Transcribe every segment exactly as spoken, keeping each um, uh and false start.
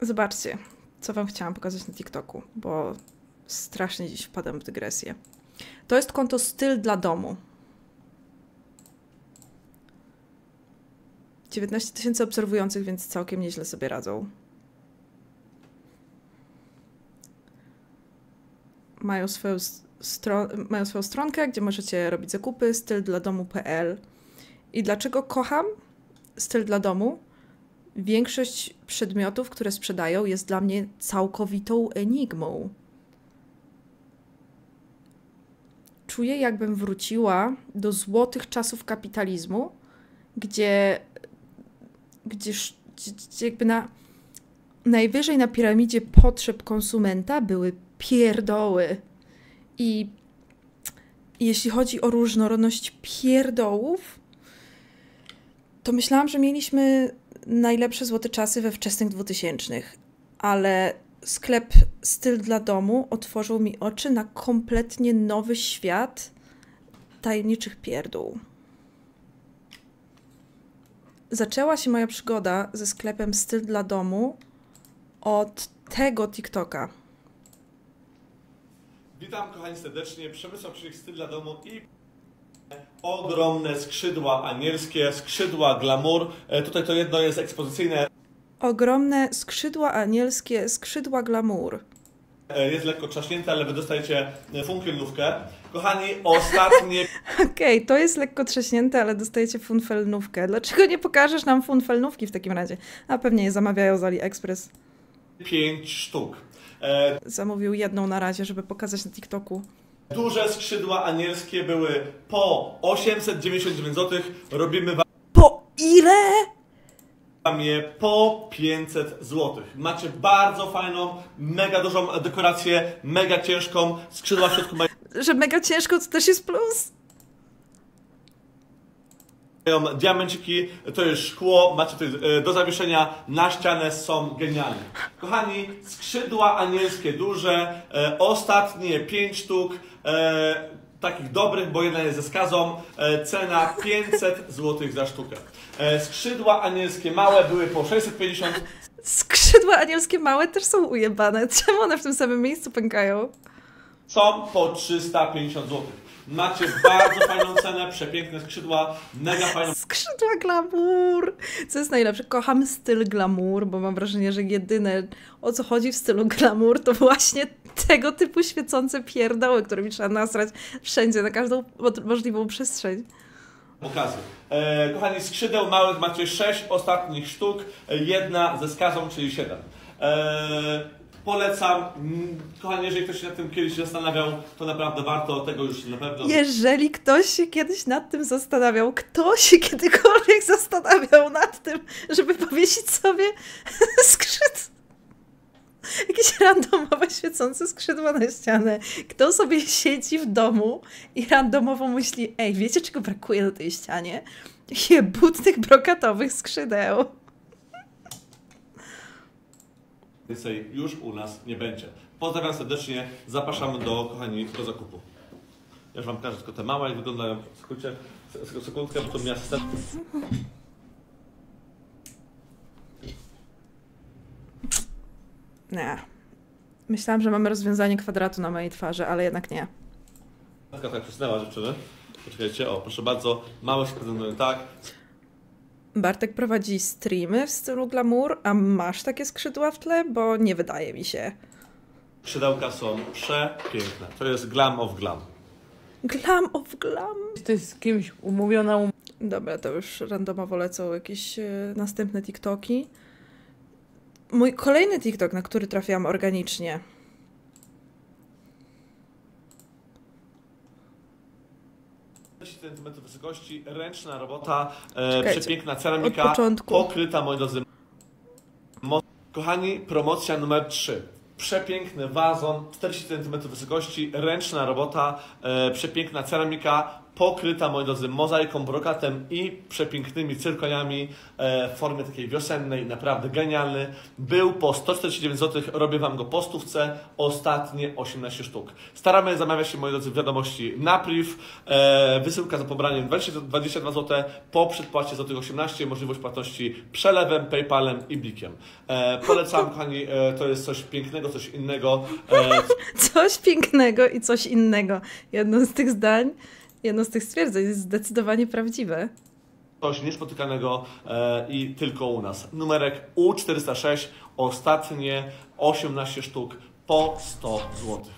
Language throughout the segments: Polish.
Zobaczcie, co wam chciałam pokazać na TikToku, bo strasznie dziś wpadam w dygresję. To jest konto Styl dla domu. dziewiętnaście tysięcy obserwujących, więc całkiem nieźle sobie radzą. Mają swoją, stron mają swoją stronkę, gdzie możecie robić zakupy, styl dla domu kropka p l. I dlaczego kocham Styl dla domu? Większość przedmiotów, które sprzedają, jest dla mnie całkowitą enigmą. Czuję, jakbym wróciła do złotych czasów kapitalizmu, gdzie, gdzie, gdzie jakby na najwyżej na piramidzie potrzeb konsumenta były pierdoły. I jeśli chodzi o różnorodność pierdołów, to myślałam, że mieliśmy najlepsze złote czasy we wczesnych dwutysięcznych, ale sklep Styl dla domu otworzył mi oczy na kompletnie nowy świat tajemniczych pierdół. Zaczęła się moja przygoda ze sklepem Styl dla domu od tego TikToka. Witam kochani serdecznie, Przemysław Krzyk, Styl dla domu i ogromne skrzydła anielskie, skrzydła glamour. E, tutaj to jedno jest ekspozycyjne. Ogromne skrzydła anielskie, skrzydła glamour. E, jest lekko trzaśnięte, ale wy dostajecie funkielnówkę. Kochani, ostatnie... Okej, okay, to jest lekko trzaśnięte, ale dostajecie funfelnówkę. Dlaczego nie pokażesz nam funfelnówki w takim razie? A pewnie je zamawiają z AliExpress. Pięć sztuk. E... Zamówił jedną na razie, żeby pokazać na TikToku. Duże skrzydła anielskie były po osiemset dziewięćdziesiąt dziewięć złotych. Robimy wam... Po ile? je po pięćset złotych. Macie bardzo fajną, mega dużą dekorację, mega ciężką. Skrzydła w środku mają... Że mega ciężko to też jest plus? Mają diamenciki, to jest szkło, macie tutaj do zawieszenia na ścianę, są genialne. Kochani, skrzydła anielskie duże, e, ostatnie pięć sztuk, e, takich dobrych, bo jedna jest ze skazą, e, cena pięćset złotych za sztukę. E, skrzydła anielskie małe były po sześćset pięćdziesiąt. Skrzydła anielskie małe też są ujebane. Czemu one w tym samym miejscu pękają? Są po trzysta pięćdziesiąt złotych. Macie bardzo fajną cenę, przepiękne skrzydła, mega fajną... Skrzydła glamour! Co jest najlepsze? Kocham styl glamour, bo mam wrażenie, że jedyne o co chodzi w stylu glamour to właśnie tego typu świecące pierdoły, którymi trzeba nasrać wszędzie, na każdą możliwą przestrzeń. Okazy. E, kochani, skrzydeł małych macie sześć ostatnich sztuk, jedna ze skazą, czyli siedem. E, Polecam. Kochani, jeżeli ktoś się nad tym kiedyś zastanawiał, to naprawdę warto tego już na pewno... Jeżeli ktoś się kiedyś nad tym zastanawiał, kto się kiedykolwiek zastanawiał nad tym, żeby powiesić sobie skrzydła, jakieś randomowe świecące skrzydła na ścianę. Kto sobie siedzi w domu i randomowo myśli, ej, wiecie czego brakuje na tej ścianie? Jebutnych brokatowych skrzydeł. Więcej już u nas nie będzie. Pozdrawiam serdecznie, zapraszamy do, kochani, do zakupu. Ja już wam pokażę tylko te małe, jak wyglądają. Słuchajcie, sekundkę, bo to miasto... Nie. Myślałam, że mamy rozwiązanie kwadratu na mojej twarzy, ale jednak nie. Tak przysnęła dziewczyny. Poczekajcie, o, proszę bardzo, małe się prezentują tak. Bartek prowadzi streamy w stylu glamour, a masz takie skrzydła w tle? Bo nie wydaje mi się. Skrzydełka są przepiękne. To jest glam of glam. Glam of glam? To jest z kimś umówiona um... Dobra, to już randomowo lecą jakieś e, następne TikToki. Mój kolejny TikTok, na który trafiłam organicznie. czterdzieści centymetrów wysokości, ręczna robota, e, przepiękna ceramika, pokryta, moi drodzy. Kochani, promocja numer trzy. Przepiękny wazon, czterdzieści centymetrów wysokości, ręczna robota, e, przepiękna ceramika, pokryta, moi drodzy, mozaiką, brokatem i przepięknymi cyrkoniami e, w formie takiej wiosennej, naprawdę genialny. Był po sto czterdzieści dziewięć złotych, robię Wam go po stówce, ostatnie osiemnaście sztuk. Staramy zamawiać się, moi drodzy, w wiadomości na priv, e, wysyłka za pobraniem dwadzieścia dwa złote, po przedpłacie złotych osiemnaście, możliwość płatności przelewem, PayPalem i blikiem. E, polecam, kochani, e, to jest coś pięknego, coś innego. E, Coś pięknego i coś innego. Jedno z tych zdań, jedno z tych stwierdzeń jest zdecydowanie prawdziwe. Coś niespotykanego e, i tylko u nas. Numerek U czterysta sześć, ostatnie osiemnaście sztuk po sto złotych.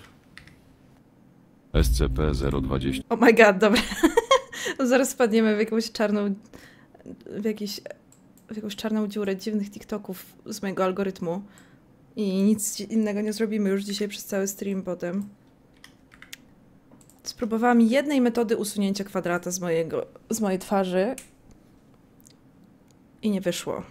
S C P zero dwadzieścia. Oh my god, dobra. Zaraz wpadniemy w jakąś czarną, w, jakiś, w jakąś czarną dziurę dziwnych TikToków z mojego algorytmu. I nic innego nie zrobimy już dzisiaj przez cały stream potem. Spróbowałam jednej metody usunięcia kwadrata z, mojego, z mojej twarzy i nie wyszło.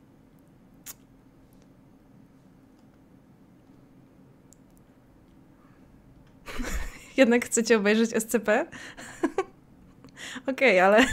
Jednak chcecie obejrzeć S C P? Okej, okay, ale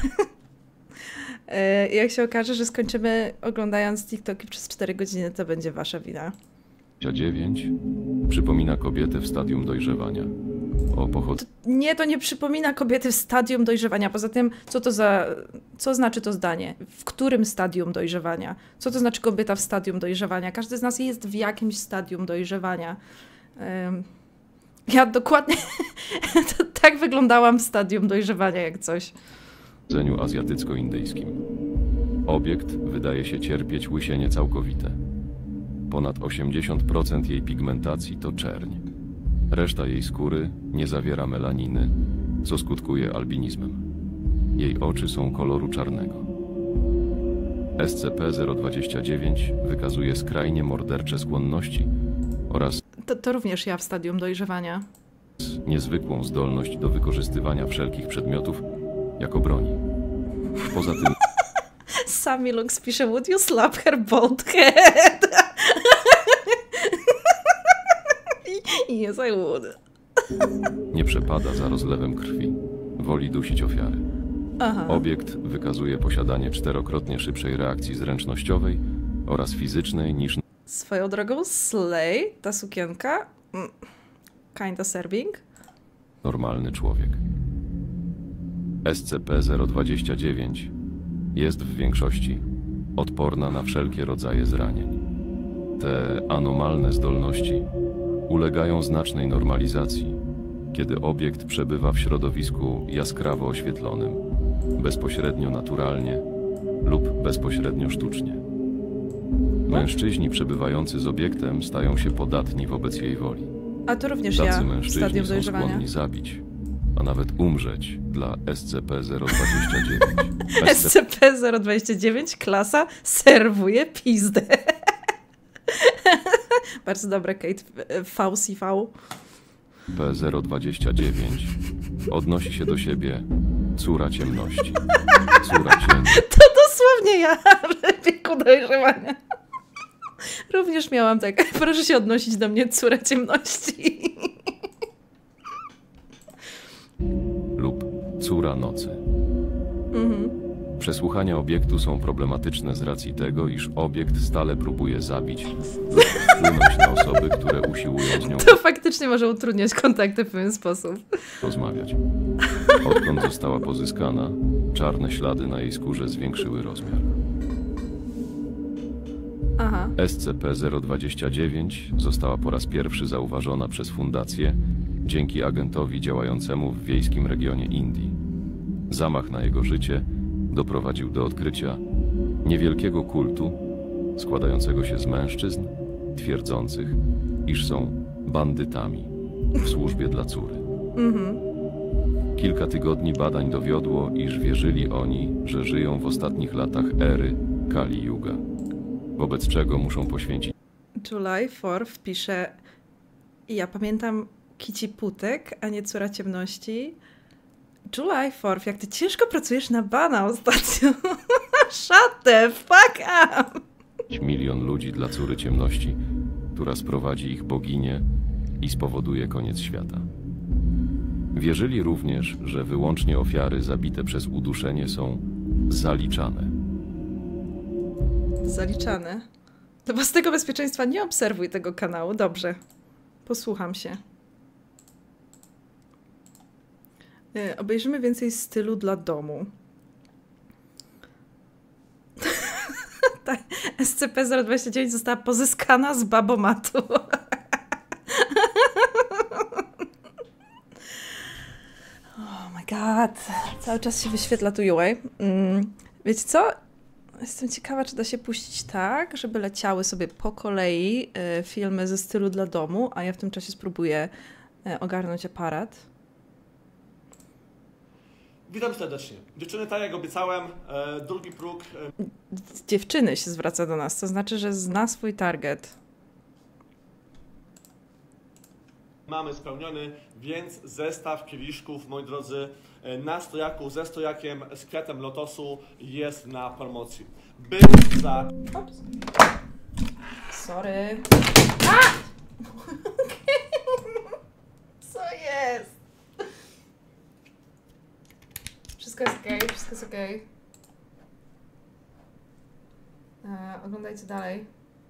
jak się okaże, że skończymy oglądając TikToki przez cztery godziny, to będzie wasza wina. dziewięć przypomina kobietę w stadium dojrzewania. O pochodzeniu. Nie, to nie przypomina kobiety w stadium dojrzewania. Poza tym, co to za... Co znaczy to zdanie? W którym stadium dojrzewania? Co to znaczy kobieta w stadium dojrzewania? Każdy z nas jest w jakimś stadium dojrzewania. Um, ja dokładnie to tak wyglądałam w stadium dojrzewania, jak coś. W jedzeniu azjatycko-indyjskim. Obiekt wydaje się cierpieć łysienie całkowite. Ponad osiemdziesiąt procent jej pigmentacji to czerń. Reszta jej skóry nie zawiera melaniny, co skutkuje albinizmem. Jej oczy są koloru czarnego. S C P zero dwadzieścia dziewięć wykazuje skrajnie mordercze skłonności oraz To, to również ja w stadium dojrzewania. niezwykłą zdolność do wykorzystywania wszelkich przedmiotów jako broni. Poza tym Sami Lux pisze, would you slap her bald head? Yes, I would. nie przepada za rozlewem krwi. Woli dusić ofiary. Aha. Obiekt wykazuje posiadanie czterokrotnie szybszej reakcji zręcznościowej oraz fizycznej niż Swoją drogą, slay, ta sukienka, mm, kinda serving. normalny człowiek. S C P zero dwadzieścia dziewięć jest w większości odporna na wszelkie rodzaje zranień. Te anomalne zdolności ulegają znacznej normalizacji, kiedy obiekt przebywa w środowisku jaskrawo oświetlonym, bezpośrednio naturalnie lub bezpośrednio sztucznie. Mężczyźni przebywający z obiektem stają się podatni wobec jej woli. A to również Tacy ja w mężczyźni stadium są dojrzewania. skłonni zabić, a nawet umrzeć dla S C P zero dwadzieścia dziewięć. S C P zero dwadzieścia dziewięć, klasa, serwuje pizdę. Bardzo dobre, Kate V C V. P zero dwadzieścia dziewięć odnosi się do siebie córa ciemności. Córa cieni. To dosłownie ja w wieku dojrzewania. Również miałam tak, proszę się odnosić do mnie, córa ciemności. Lub córa nocy. Mhm. Przesłuchania obiektu są problematyczne z racji tego, iż obiekt stale próbuje zabić lub wpłynąć na osoby, które usiłują z nią To faktycznie może utrudniać kontakty w pewien sposób. rozmawiać. Odkąd została pozyskana, czarne ślady na jej skórze zwiększyły rozmiar. Aha. S C P zero dwadzieścia dziewięć została po raz pierwszy zauważona przez fundację dzięki agentowi działającemu w wiejskim regionie Indii. Zamach na jego życie doprowadził do odkrycia niewielkiego kultu składającego się z mężczyzn twierdzących, iż są bandytami w służbie dla córy. Mhm. Kilka tygodni badań dowiodło, iż wierzyli oni, że żyją w ostatnich latach ery Kali Yuga, wobec czego muszą poświęcić July czwarty pisze, ja pamiętam Kici Putek, a nie córa ciemności. July czwarty, jak ty ciężko pracujesz na bana ostatnio. Shut the fuck up! milion ludzi dla córy ciemności, która sprowadzi ich boginię i spowoduje koniec świata. Wierzyli również, że wyłącznie ofiary zabite przez uduszenie są zaliczane. Zaliczane. Dla własnego bezpieczeństwa nie obserwuj tego kanału. Dobrze. Posłucham się. Yy, obejrzymy więcej stylu dla domu. Ta S C P zero dwadzieścia dziewięć została pozyskana z babomatu. Oh my god. Cały czas się wyświetla tu U I. Mm, wiecie co? Jestem ciekawa, czy da się puścić tak, żeby leciały sobie po kolei y, filmy ze stylu dla domu, a ja w tym czasie spróbuję y, ogarnąć aparat. Witam serdecznie. Dziewczyny, tak jak obiecałem, e, drugi próg. E... Dziewczyny się zwraca do nas, to znaczy, że zna swój target. Mamy spełniony, więc zestaw kieliszków, moi drodzy, na stojaku ze stojakiem z kwiatem lotosu jest na promocji. Był za... Ops. Sorry. A! Co jest? Wszystko jest okej, wszystko jest okej. E, oglądajcie dalej.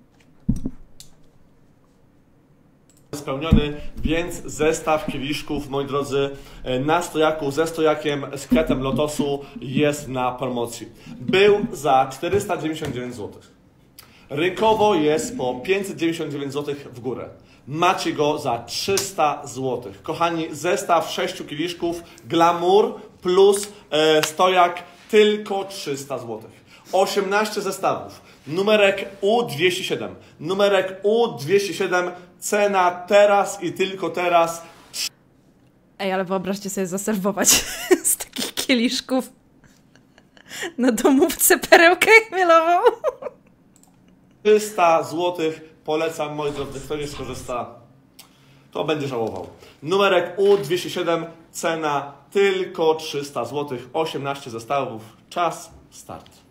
Spełniony, więc zestaw kieliszków, moi drodzy, na stojaku ze stojakiem z kwiatem lotosu jest na promocji. Był za czterysta dziewięćdziesiąt dziewięć złotych. Rynkowo jest po pięćset dziewięćdziesiąt dziewięć złotych w górę. Macie go za trzysta złotych. Kochani, zestaw sześciu kieliszków, glamour plus e, stojak tylko trzysta złotych. osiemnaście zestawów. Numerek U dwieście siedem. Numerek U dwieście siedem. Cena teraz i tylko teraz. Ej, ale wyobraźcie sobie zaserwować z takich kieliszków na domówce perełkę chmielową. trzysta złotych. Polecam, moi drodzy, kto nie skorzysta, to będzie żałował. Numerek U dwieście siedem. Cena tylko trzysta złotych. osiemnaście zestawów. Czas, start.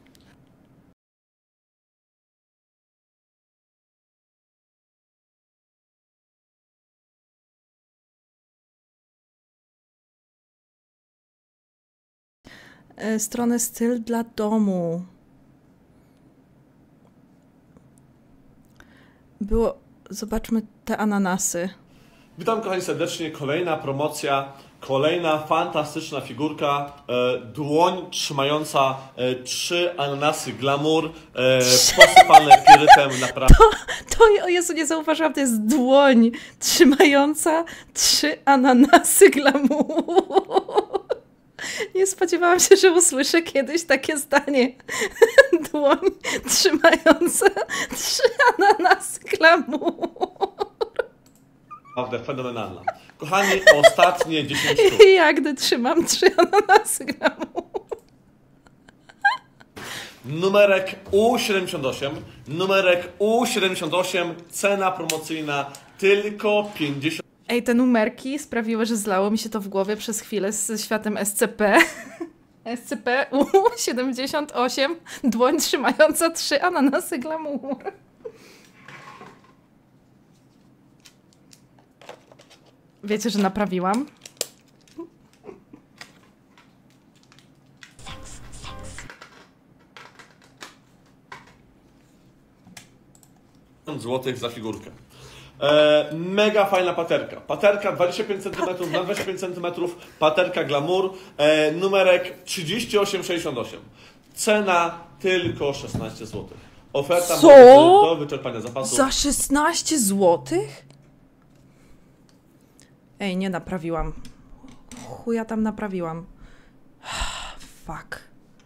Stronę styl dla domu. Było... Zobaczmy te ananasy. Witam, kochani, serdecznie. Kolejna promocja, kolejna fantastyczna figurka. E, dłoń trzymająca e, trzy ananasy glamour, e, posypane pirytem naprawdę. To, to, o Jezu, nie zauważyłam, to jest dłoń trzymająca trzy ananasy glamour. Nie spodziewałam się, że usłyszę kiedyś takie zdanie. Dłoń trzymająca trzy ananasy glamour. Naprawdę fenomenalna. Kochani, ostatnie dziesięć sztuk. Jak gdy trzymam trzy ananasy glamour. Numerek U siedemdziesiąt osiem. Numerek U siedemdziesiąt osiem. Cena promocyjna tylko pięćdziesiąt. Ej, te numerki sprawiły, że zlało mi się to w głowie przez chwilę ze światem S C P. S C P U siedemdziesiąt osiem. Dłoń trzymająca trzy ananasy glamour. Wiecie, że naprawiłam? złotych za figurkę. E, mega fajna paterka. Paterka dwadzieścia pięć centymetrów na dwadzieścia pięć centymetrów. Paterka glamour. E, numerek trzydzieści osiem sześćdziesiąt osiem. Cena tylko szesnaście złotych. Oferta Co? do wyczerpania zapasu. Za szesnaście złotych? Ej, nie naprawiłam. Chuja tam naprawiłam. Fuck.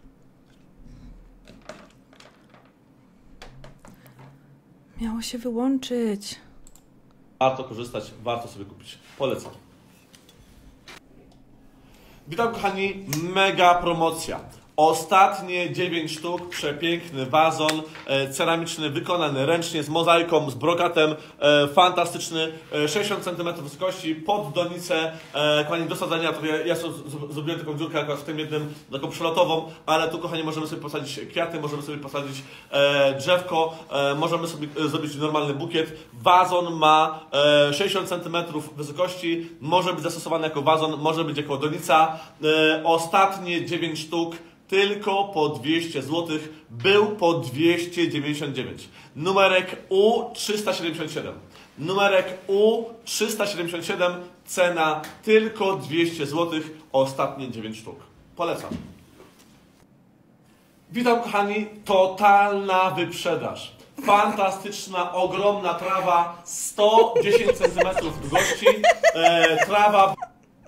Miało się wyłączyć. Warto korzystać, warto sobie kupić. Polecam. Witam, kochani, mega promocja. Ostatnie dziewięć sztuk, przepiękny wazon e, ceramiczny, wykonany ręcznie, z mozaiką, z brokatem, e, fantastyczny, e, sześćdziesiąt centymetrów wysokości, pod donicę, e, kochani, do sadzenia, to ja, ja so, z, zrobiłem taką dziurkę akurat w tym jednym, taką przelotową, ale tu, kochani, możemy sobie posadzić kwiaty, możemy sobie posadzić e, drzewko, e, możemy sobie e, zrobić normalny bukiet. Wazon ma e, sześćdziesiąt centymetrów wysokości, może być zastosowany jako wazon, może być jako donica. E, ostatnie dziewięć sztuk, tylko po dwieście złotych, był po dwieście dziewięćdziesiąt dziewięć. Numerek U trzysta siedemdziesiąt siedem. Numerek U trzysta siedemdziesiąt siedem, cena tylko dwieście złotych, ostatnie dziewięć sztuk. Polecam. Witam, kochani, totalna wyprzedaż. Fantastyczna, ogromna trawa, sto dziesięć centymetrów długości, e, trawa...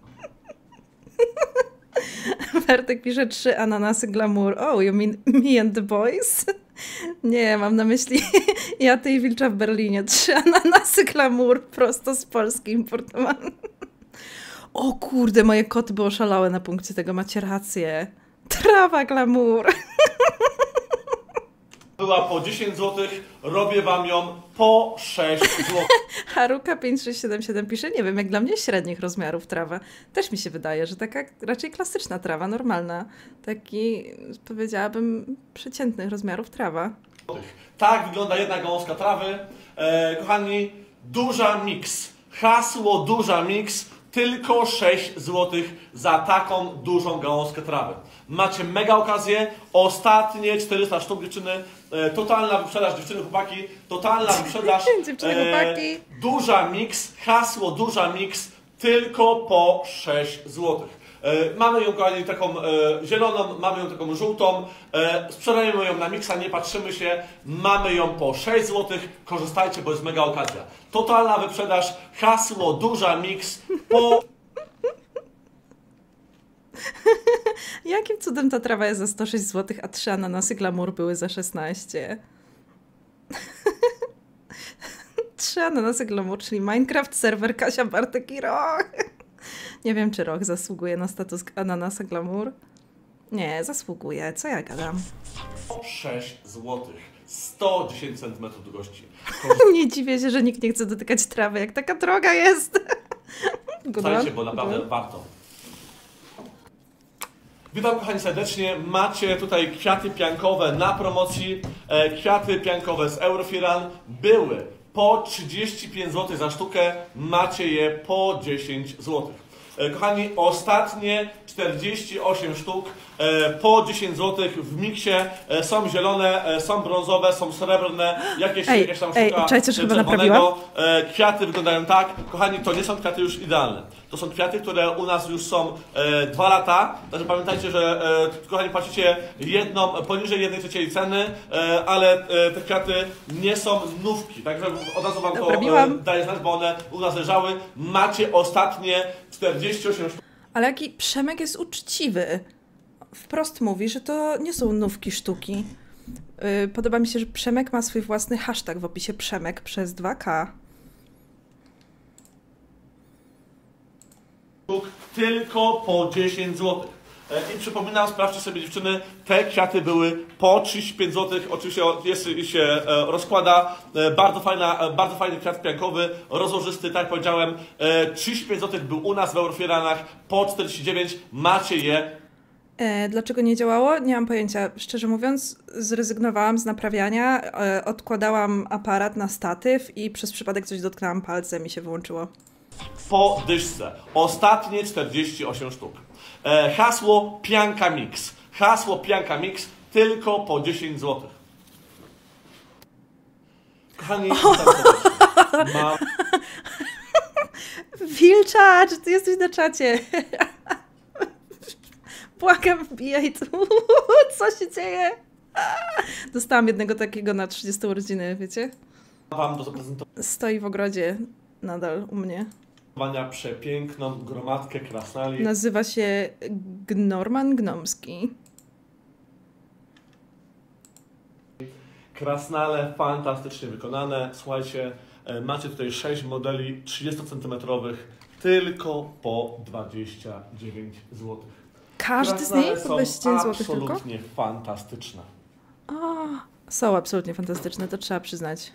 Bartek pisze trzy ananasy glamour. Oh, you mean me and the boys? Nie, mam na myśli ja, ty i Wilcza w Berlinie. Trzy ananasy glamour prosto z Polski importowane. O kurde, moje koty by oszalałe na punkcie tego, macie rację. Trawa glamour. Była po dziesięć złotych, robię wam ją po sześć złotych. Haruka pięć sześć siedem siedem pisze, nie wiem, jak dla mnie średnich rozmiarów trawa. Też mi się wydaje, że taka raczej klasyczna trawa, normalna. Taki, powiedziałabym, przeciętnych rozmiarów trawa. Tak wygląda jedna gałązka trawy. E, kochani, duża mix. Hasło duża mix. Tylko sześć złotych za taką dużą gałązkę trawy. Macie mega okazję. Ostatnie czterysta sztuk, dziewczyny. E, totalna wyprzedaż, dziewczyny, chłopaki. Totalna wyprzedaż. Dziewczyny, chłopaki. E, duża mix. Hasło duża mix. Tylko po sześć złotych. E, mamy ją, kochani, taką e, zieloną, mamy ją taką żółtą. E, sprzedajemy ją na miksa, nie patrzymy się. Mamy ją po sześć złotych. Korzystajcie, bo jest mega okazja. Totalna wyprzedaż. Hasło duża mix po... Jakim cudem ta trawa jest za sto sześć złotych, a trzy ananasy glamour były za szesnaście? Trzy ananasy glamour, czyli Minecraft, serwer Kasia, Bartek i Roch. Nie wiem, czy Roch zasługuje na status ananasa glamour. Nie, zasługuje. Co ja gadam? sześć złotych. sto dziesięć centymetrów długości. Nie dziwię się, że nikt nie chce dotykać trawy, jak taka droga jest. Słuchajcie, bo naprawdę warto. Witam, kochani, serdecznie. Macie tutaj kwiaty piankowe na promocji. E, kwiaty piankowe z Eurofiran były po trzydzieści pięć złotych za sztukę. Macie je po dziesięć złotych. E, kochani, ostatnie czterdzieści osiem sztuk e, po dziesięć złotych w miksie. E, są zielone, e, są brązowe, są srebrne, jakieś, ej, jakieś tam ej, sztuka czekajcie, że chyba czerwonego. E, kwiaty wyglądają tak. Kochani, to nie są kwiaty już idealne. To są kwiaty, które u nas już są e, dwa lata. Także pamiętajcie, że e, kochani, płacicie jedną, poniżej jednej trzeciej ceny, e, ale e, te kwiaty nie są nówki. Także od razu wam to e, daję znać, bo one u nas leżały. Macie ostatnie czterdzieści osiem sztuk. Ale jaki Przemek jest uczciwy. Wprost mówi, że to nie są nówki sztuki. Yy, podoba mi się, że Przemek ma swój własny hashtag w opisie Przemek przez dwa K. Tylko po dziesięć złotych. I przypominam, sprawdźcie sobie, dziewczyny, te kwiaty były po trzydzieści pięć złotych. Oczywiście jest, się rozkłada. Bardzo, fajna, bardzo fajny kwiat piankowy, rozłożysty, tak jak powiedziałem. trzydzieści pięć złotych był u nas w Eurofiranach, po czterdzieści dziewięć macie je. E, dlaczego nie działało? Nie mam pojęcia. Szczerze mówiąc, zrezygnowałam z naprawiania, e, odkładałam aparat na statyw i przez przypadek coś dotknęłam palcem i się wyłączyło. Po dyszce. Ostatnie czterdzieści osiem sztuk. E, hasło Pianka Mix. Hasło Pianka Mix tylko po dziesięć złotych. Kochani, mam... Wilcza, czy ty jesteś na czacie? Błagam, wbijaj tu. Co się dzieje? Dostałam jednego takiego na trzydzieste urodziny, wiecie? Wam do zaprezentowania Stoi w ogrodzie nadal u mnie. przepiękną gromadkę krasnali. Nazywa się Gnorman Gnomski. Krasnale fantastycznie wykonane. Słuchajcie, macie tutaj sześć modeli trzydziestocentymetrowych tylko po dwadzieścia dziewięć złotych. Każdy z nich po są dwadzieścia dziewięć złotych tylko? absolutnie fantastyczne. O, są absolutnie fantastyczne, to trzeba przyznać.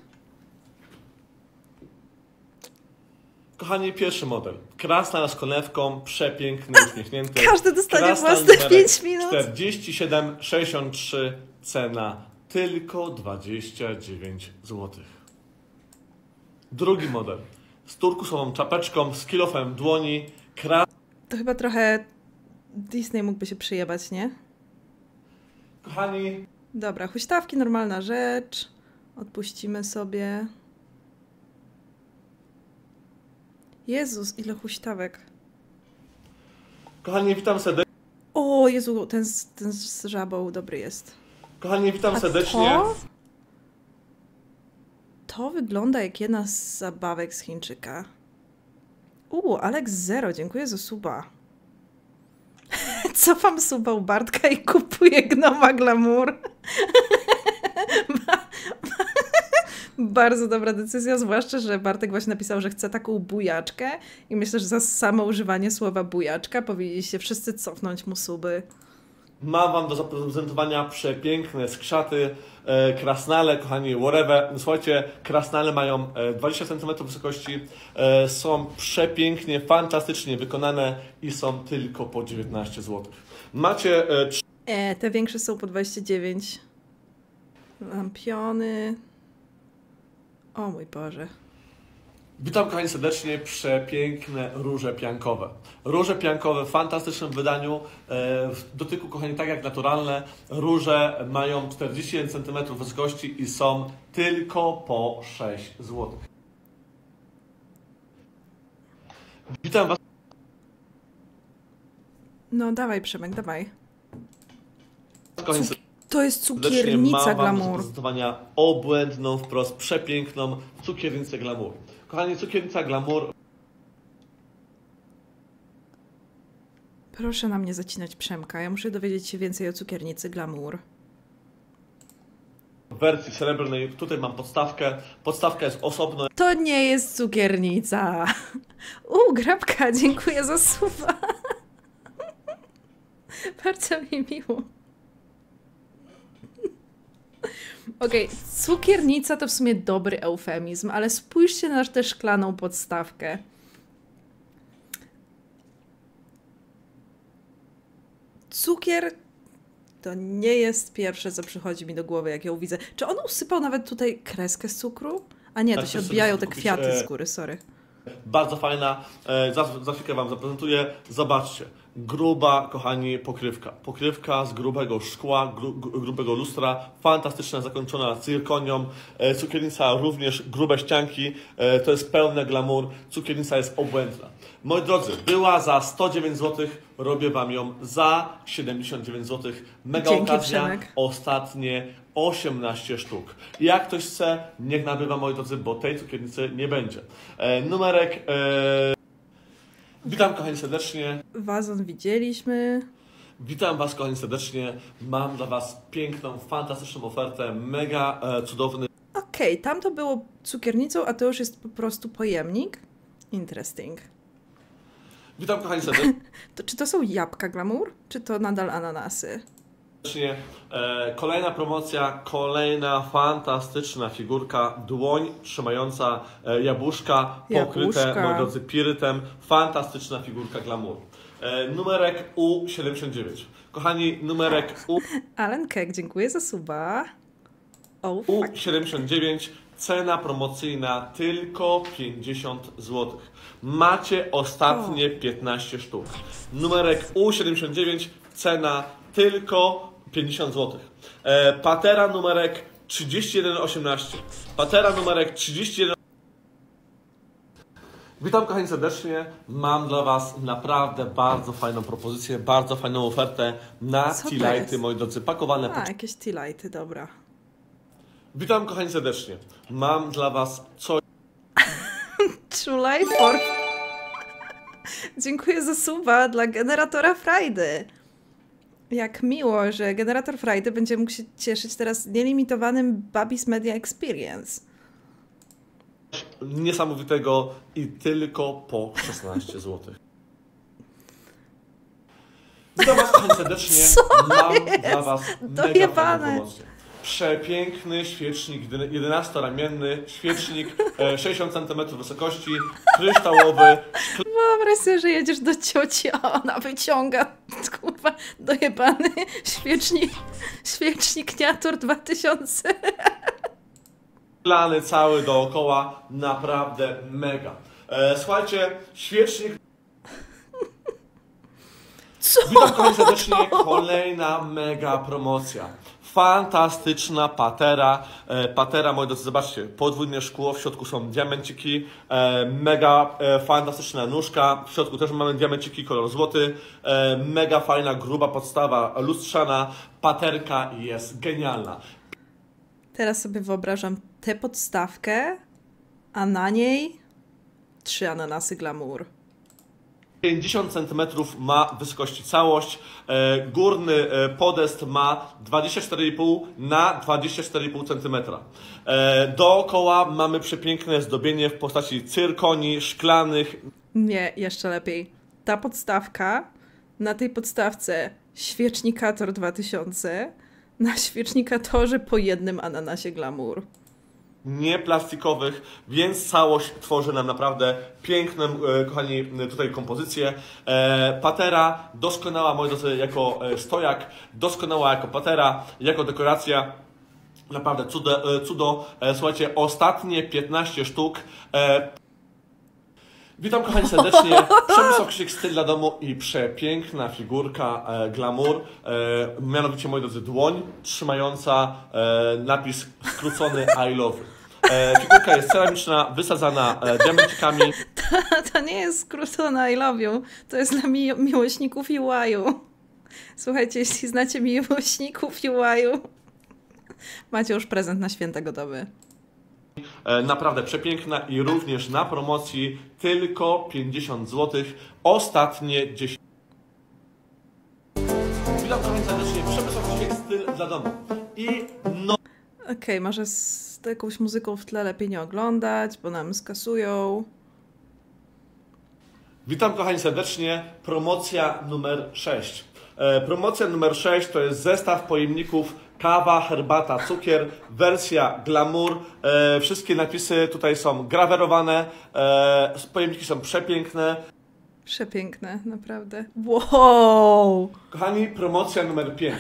Kochani, pierwszy model. Krasnal z konewką, przepiękny, uśmiechnięty. Każdy dostanie Krasnal własne numerek pięć minut. czterdzieści siedem sześćdziesiąt trzy, cena tylko dwadzieścia dziewięć złotych. Drugi model. Z turkusową czapeczką, z kilofem dłoni. Kras... To chyba trochę Disney mógłby się przyjebać, nie? Kochani, Dobra, huśtawki, normalna rzecz. Odpuścimy sobie. Jezus, ile huśtawek. kochani, witam serdecznie. O Jezu, ten, z- ten z żabą dobry jest. Kochani, witam A serdecznie. to? To wygląda jak jedna z zabawek z Chińczyka. U, Alex Zero, dziękuję za suba. Cofam suba u Bartka i kupuję gnoma glamour. Bardzo dobra decyzja, zwłaszcza, że Bartek właśnie napisał, że chce taką bujaczkę i myślę, że za samo używanie słowa bujaczka powinniście wszyscy cofnąć mu suby. Mam wam do zaprezentowania przepiękne skrzaty, e, krasnale, kochani, whatever. Słuchajcie, krasnale mają e, dwadzieścia centymetrów wysokości, e, są przepięknie, fantastycznie wykonane i są tylko po dziewiętnaście złotych. Macie e, trzy... E, te większe są po dwadzieścia dziewięć. Lampiony. O mój Boże. Witam, kochani, serdecznie, przepiękne róże piankowe. Róże piankowe w fantastycznym wydaniu, e, w dotyku, kochani, tak jak naturalne. Róże mają czterdzieści jeden centymetrów wysokości i są tylko po sześć złotych. Witam was. No dawaj Przemek, dawaj. Kochani, Cuk- to jest serdecznie cukiernica mam wam do glamour. zaprezentowania obłędną, wprost przepiękną cukiernicę glamour. Kochani, cukiernica glamour Proszę na mnie zacinać Przemka. Ja muszę dowiedzieć się więcej o cukiernicy glamour. w wersji srebrnej. Tutaj mam podstawkę. Podstawka jest osobno. To nie jest cukiernica. U, Grabka, dziękuję za suba. Bardzo mi miło. Okej, okay, cukiernica to w sumie dobry eufemizm, ale spójrzcie na tę szklaną podstawkę. Cukier to nie jest pierwsze, co przychodzi mi do głowy, jak ją widzę. Czy on usypał nawet tutaj kreskę z cukru? A nie, to Tak, się to sobie odbijają te kupić, kwiaty e, z góry, sorry. Bardzo fajna. E, za, za chwilkę wam zaprezentuję. Zobaczcie. Gruba, kochani, pokrywka. Pokrywka z grubego szkła, gru, gru, grubego lustra. Fantastyczna, zakończona cyrkonią. E, cukiernica również grube ścianki. E, to jest pełny glamour. Cukiernica jest obłędna. Moi drodzy, była za sto dziewięć złotych. Robię wam ją za siedemdziesiąt dziewięć złotych. Mega Dzięki, okazja. Przemek. Ostatnie osiemnaście sztuk. Jak ktoś chce, niech nabywa, moi drodzy, bo tej cukiernicy nie będzie. E, numerek... E... Witam, kochani, serdecznie. Wazon widzieliśmy. Witam was, kochani, serdecznie. Mam dla was piękną, fantastyczną ofertę. Mega e, cudowny. Okej, okay, tam to było cukiernicą, a to już jest po prostu pojemnik. Interesting. Witam, kochani, serdecznie. To, czy to są jabłka glamour? Czy to nadal ananasy? E, kolejna promocja, kolejna fantastyczna figurka, dłoń trzymająca e, jabłuszka, pokryte, Jabłuszka. moi drodzy, pirytem. Fantastyczna figurka glamour. E, numerek U siedemdziesiąt dziewięć. Kochani, numerek U, Alan Kek, dziękuję za suba. Oh, U fuck. siedemdziesiąt dziewięć, cena promocyjna tylko pięćdziesiąt złotych. Macie ostatnie piętnaście sztuk. Numerek U siedemdziesiąt dziewięć, cena tylko pięćdziesiąt złotych. E, Patera numerek trzydzieści jeden osiemnaście. Patera numerek trzydzieści jeden. Witam, kochani, serdecznie. Mam dla was naprawdę bardzo fajną propozycję, bardzo fajną ofertę na Co to tea lighty, jest? moi drodzy, pakowane po. A, jakieś tea lighty, dobra. Witam, kochani, serdecznie. Mam dla was coś. True Life for... Dziękuję za suba dla generatora Friday. Jak miło, że generator Friday będzie mógł się cieszyć teraz nielimitowanym Babis Media Experience. Niesamowitego i tylko po szesnaście złotych. Witam was. kochani, serdecznie mam dla Was mega Dojebane. fajną promocję. Przepiękny świecznik jedenastoramienny, świecznik e, sześćdziesiąt centymetrów wysokości, kryształowy. Wyobraź sobie, że jedziesz do cioci, a ona wyciąga, kurwa, dojebany świecznik, świecznik Niatur dwa tysiące. Szklany cały dookoła, naprawdę mega. E, słuchajcie, świecznik... Co? Witam kochani serdecznie, kolejna mega promocja. Fantastyczna patera. E, patera, moi drodzy, zobaczcie, podwójne szkło, w środku są diamenciki, e, mega e, fantastyczna nóżka, w środku też mamy diamenciki, kolor złoty, e, mega fajna, gruba podstawa lustrzana, paterka jest genialna. Teraz sobie wyobrażam tę podstawkę, a na niej trzy ananasy glamour. pięćdziesiąt centymetrów ma wysokości całość, e, górny e, podest ma dwadzieścia cztery i pół na dwadzieścia cztery i pół centymetra. E, dookoła mamy przepiękne zdobienie w postaci cyrkonii, szklanych. Nie, jeszcze lepiej. Ta podstawka, na tej podstawce świecznikator dwa tysiące, na świecznikatorze po jednym ananasie glamour. Nieplastikowych, więc całość tworzy nam naprawdę piękną, e, kochani, tutaj kompozycję. E, patera doskonała, moi drodzy, jako e, stojak, doskonała jako patera, jako dekoracja. Naprawdę cudo. E, cudo. E, słuchajcie, ostatnie piętnaście sztuk. E, Witam kochani serdecznie, Przemysław Krzyk, styl dla domu i przepiękna figurka e, glamour, e, mianowicie, moi drodzy, dłoń trzymająca e, napis skrócony I love you. E, figurka jest ceramiczna, wysadzana e, diamencikami. To, to nie jest skrócone I love you, to jest dla mi miłośników U I-u. Słuchajcie, jeśli znacie miłośników U I-u, macie już prezent na święta gotowy. E, naprawdę przepiękna i również na promocji tylko pięćdziesiąt złotych, ostatnie dziesięć. Witam kochani serdecznie, Przemysław Krzyk, styl dla domu. I no... Okej, okay, może z jakąś muzyką w tle lepiej nie oglądać, bo nam skasują. Witam kochani serdecznie, promocja numer sześć. E, promocja numer sześć to jest zestaw pojemników kawa, herbata, cukier, wersja glamour. E, wszystkie napisy tutaj są grawerowane, e, pojemniki są przepiękne. Przepiękne, naprawdę. Wow! Kochani, promocja numer pięć.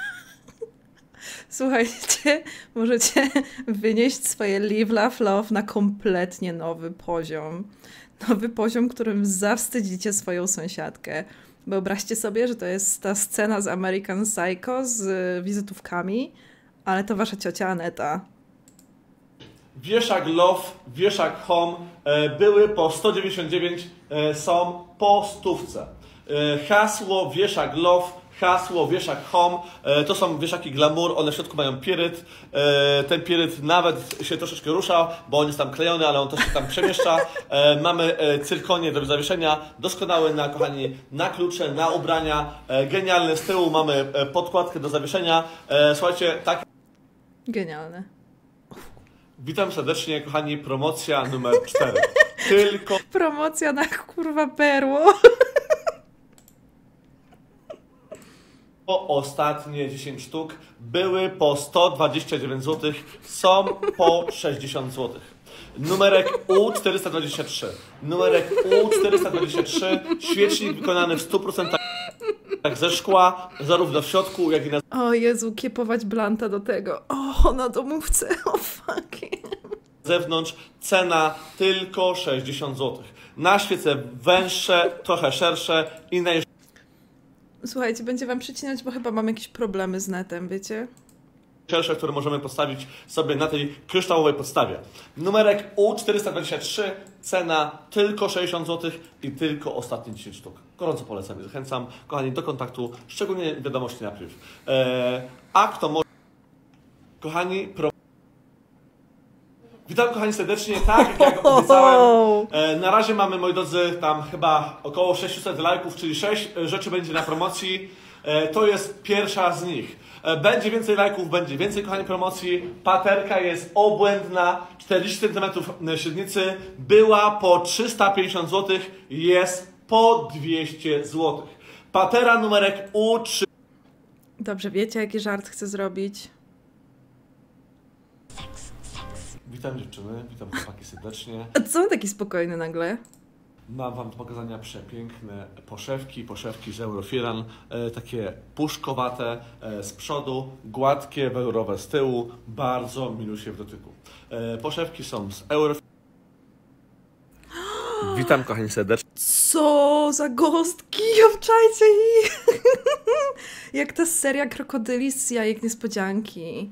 Słuchajcie, możecie wynieść swoje Live, Love, Love na kompletnie nowy poziom. Nowy poziom, którym zawstydzicie swoją sąsiadkę. Wyobraźcie sobie, że to jest ta scena z American Psycho z wizytówkami, ale to wasza ciocia Aneta. Wieszak Love, wieszak Home e, były po sto dziewięćdziesiąt dziewięć, e, są po stówce. E, hasło wieszak Love, hasło wieszak Home, e, to są wieszaki glamour, one w środku mają piryt. E, ten piryt nawet się troszeczkę rusza, bo on jest tam klejony, ale on też się tam przemieszcza. E, mamy e, cyrkonie do zawieszenia, doskonały na, kochani, na klucze, na ubrania, e, genialny. Z tyłu mamy e, podkładkę do zawieszenia. E, słuchajcie, tak. Genialne. Witam serdecznie, kochani, promocja numer cztery. Tylko... Promocja na kurwa perło. Po ostatnie dziesięć sztuk były po sto dwadzieścia dziewięć złotych, są po sześćdziesiąt złotych. Numerek U czterysta dwadzieścia trzy. Numerek U czterysta dwadzieścia trzy, świecznik wykonany w stu procentach ze szkła, zarówno w środku, jak i na O Jezu, kiepować blanta do tego. O, na domówce. O, fucking. zewnątrz. Cena tylko sześćdziesiąt złotych. Na świece węższe, trochę szersze i na Słuchajcie, będzie wam przycinać, bo chyba mam jakieś problemy z netem, wiecie? szersze, które możemy postawić sobie na tej kryształowej podstawie. Numerek U czterysta dwadzieścia trzy, cena tylko sześćdziesiąt złotych i tylko ostatnie dziesięć sztuk. Gorąco polecam i zachęcam, kochani, do kontaktu, szczególnie wiadomości na priv. Eee, a kto może... Kochani, pro... Witam kochani serdecznie, tak jak obiecałem. E, na razie mamy, moi drodzy, tam chyba około sześćset lajków, czyli sześć rzeczy będzie na promocji. E, to jest pierwsza z nich. E, będzie więcej lajków, będzie więcej, kochani, promocji. Paterka jest obłędna, czterdzieści centymetrów średnicy. Była po trzysta pięćdziesiąt złotych, jest po dwieście złotych. Patera numerek U trzy. Dobrze, wiecie, jaki żart chcę zrobić? Witam dziewczyny, witam chłopaki serdecznie. A co on taki spokojny nagle? Mam wam do pokazania przepiękne poszewki, poszewki z Eurofiran, e, takie puszkowate e, z przodu, gładkie, welurowe z tyłu, bardzo milusie w dotyku. E, poszewki są z Eurofiran. Witam kochani serdecznie. Co za gostki, obczajcie ich! Jak ta seria krokodyli z jajek niespodzianki.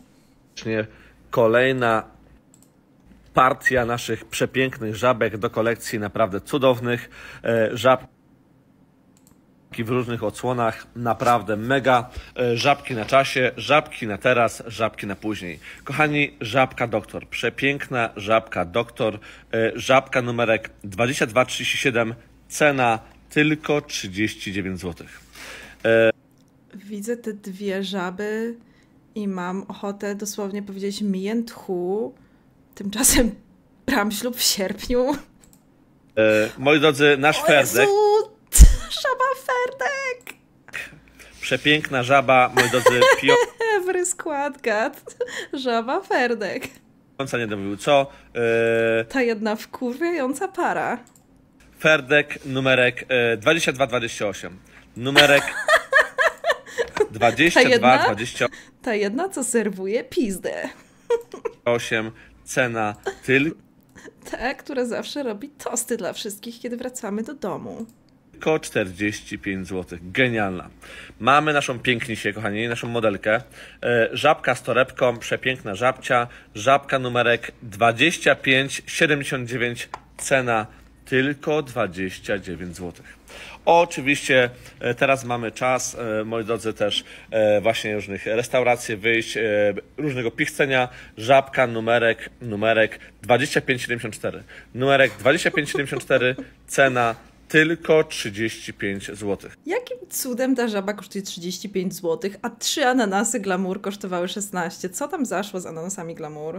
Kolejna partia naszych przepięknych żabek do kolekcji naprawdę cudownych. E, żabki w różnych odsłonach, naprawdę mega. E, żabki na czasie, żabki na teraz, żabki na później. Kochani, żabka doktor, przepiękna żabka doktor, e, żabka numerek dwadzieścia dwa trzydzieści siedem, cena tylko trzydzieści dziewięć złotych. E, Widzę te dwie żaby i mam ochotę dosłownie powiedzieć miję tchu. Tymczasem brałam ślub w sierpniu. e, moi drodzy, nasz O Ferdek. Jezu, żaba Ferdek! Przepiękna żaba, moi drodzy, pijąca Every squad got żaba Ferdek. nie mówił co. E, Ta jedna wkurwiająca para. Ferdek numerek e, dwadzieścia dwa dwadzieścia osiem. Numerek dwadzieścia dwa dwadzieścia Ta jedna, co serwuje pizdę. osiem. Cena tylko Ta, która zawsze robi tosty dla wszystkich, kiedy wracamy do domu. czterdzieści pięć złotych. Genialna. Mamy naszą pięknisię, kochani, naszą modelkę. E, żabka z torebką, przepiękna żabcia. Żabka numerek dwadzieścia pięć siedemdziesiąt dziewięć. Cena tylko dwadzieścia dziewięć złotych. Oczywiście e, teraz mamy czas, e, moi drodzy, też e, właśnie różnych restauracji, wyjść, e, różnego pichcenia. Żabka numerek, numerek dwadzieścia pięć siedemdziesiąt cztery. Numerek dwadzieścia pięć siedemdziesiąt cztery, cena tylko trzydzieści pięć złotych. Jakim cudem ta żaba kosztuje trzydzieści pięć złotych, a trzy ananasy Glamour kosztowały szesnaście? Co tam zaszło z ananasami Glamour?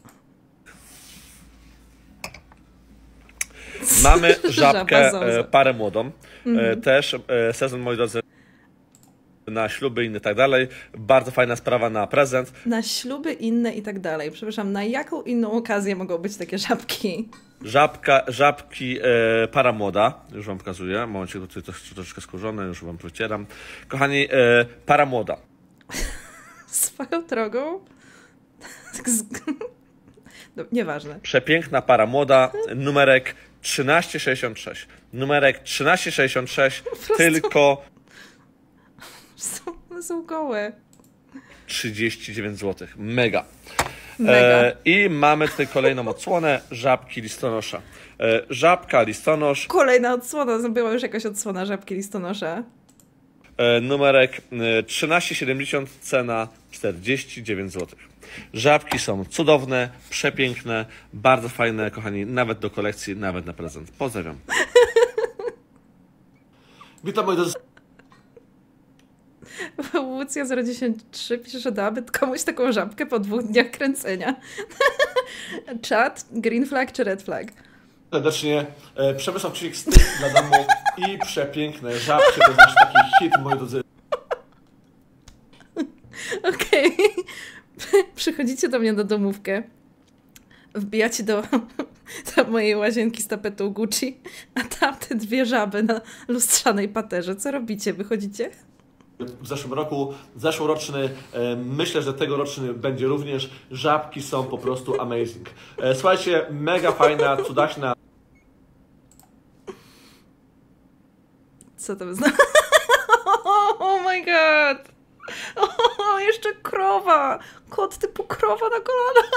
Mamy Żaba żabkę, Zozo. e, parę młodą. Mhm. E, też e, sezon, moi drodzy, na śluby i inne tak dalej. Bardzo fajna sprawa na prezent. Na śluby inne i tak dalej. Przepraszam, na jaką inną okazję mogą być takie żabki? Żabka, żabki e, para młoda. Już wam pokazuję. Momencie, tutaj to jest troszeczkę skórzone, już wam wycieram. Kochani, e, para młoda. Swoją drogą? Tak z... No, nieważne. Przepiękna para młoda. Numerek trzynaście sześćdziesiąt sześć. Numerek trzynaście sześćdziesiąt sześć. Tylko Są, one są gołe. trzydzieści dziewięć złotych. Mega. Mega. E, I mamy tutaj kolejną odsłonę żabki listonosza. E, żabka listonosz, Kolejna odsłona. Była już jakaś odsłona żabki listonosza. e, numerek e, trzynaście siedemdziesiąt, cena czterdzieści dziewięć złotych. Żabki są cudowne, przepiękne, bardzo fajne, kochani, nawet do kolekcji, nawet na prezent. Pozdrawiam. Witam moi drodzy. Łucja zero dziesięć trzy pisze, że dałaby komuś taką żabkę po dwóch dniach kręcenia. Czat, green flag czy red flag? Serdecznie e, Przemysław Krzyk z tym dla domu i przepiękne żabki, to jest nasz taki hit, moi drodzy. Okej. Okay. Przychodzicie do mnie na domówkę, wbijacie do, do mojej łazienki z tapetą Gucci, a tam te dwie żaby na lustrzanej paterze. Co robicie? Wychodzicie? W zeszłym roku, zeszłoroczny, e, myślę, że tegoroczny będzie również. Żabki są po prostu amazing. E, słuchajcie, mega fajna, cudaśna. Co to zna? Oh my god! O, jeszcze krowa! Kot typu krowa na kolana!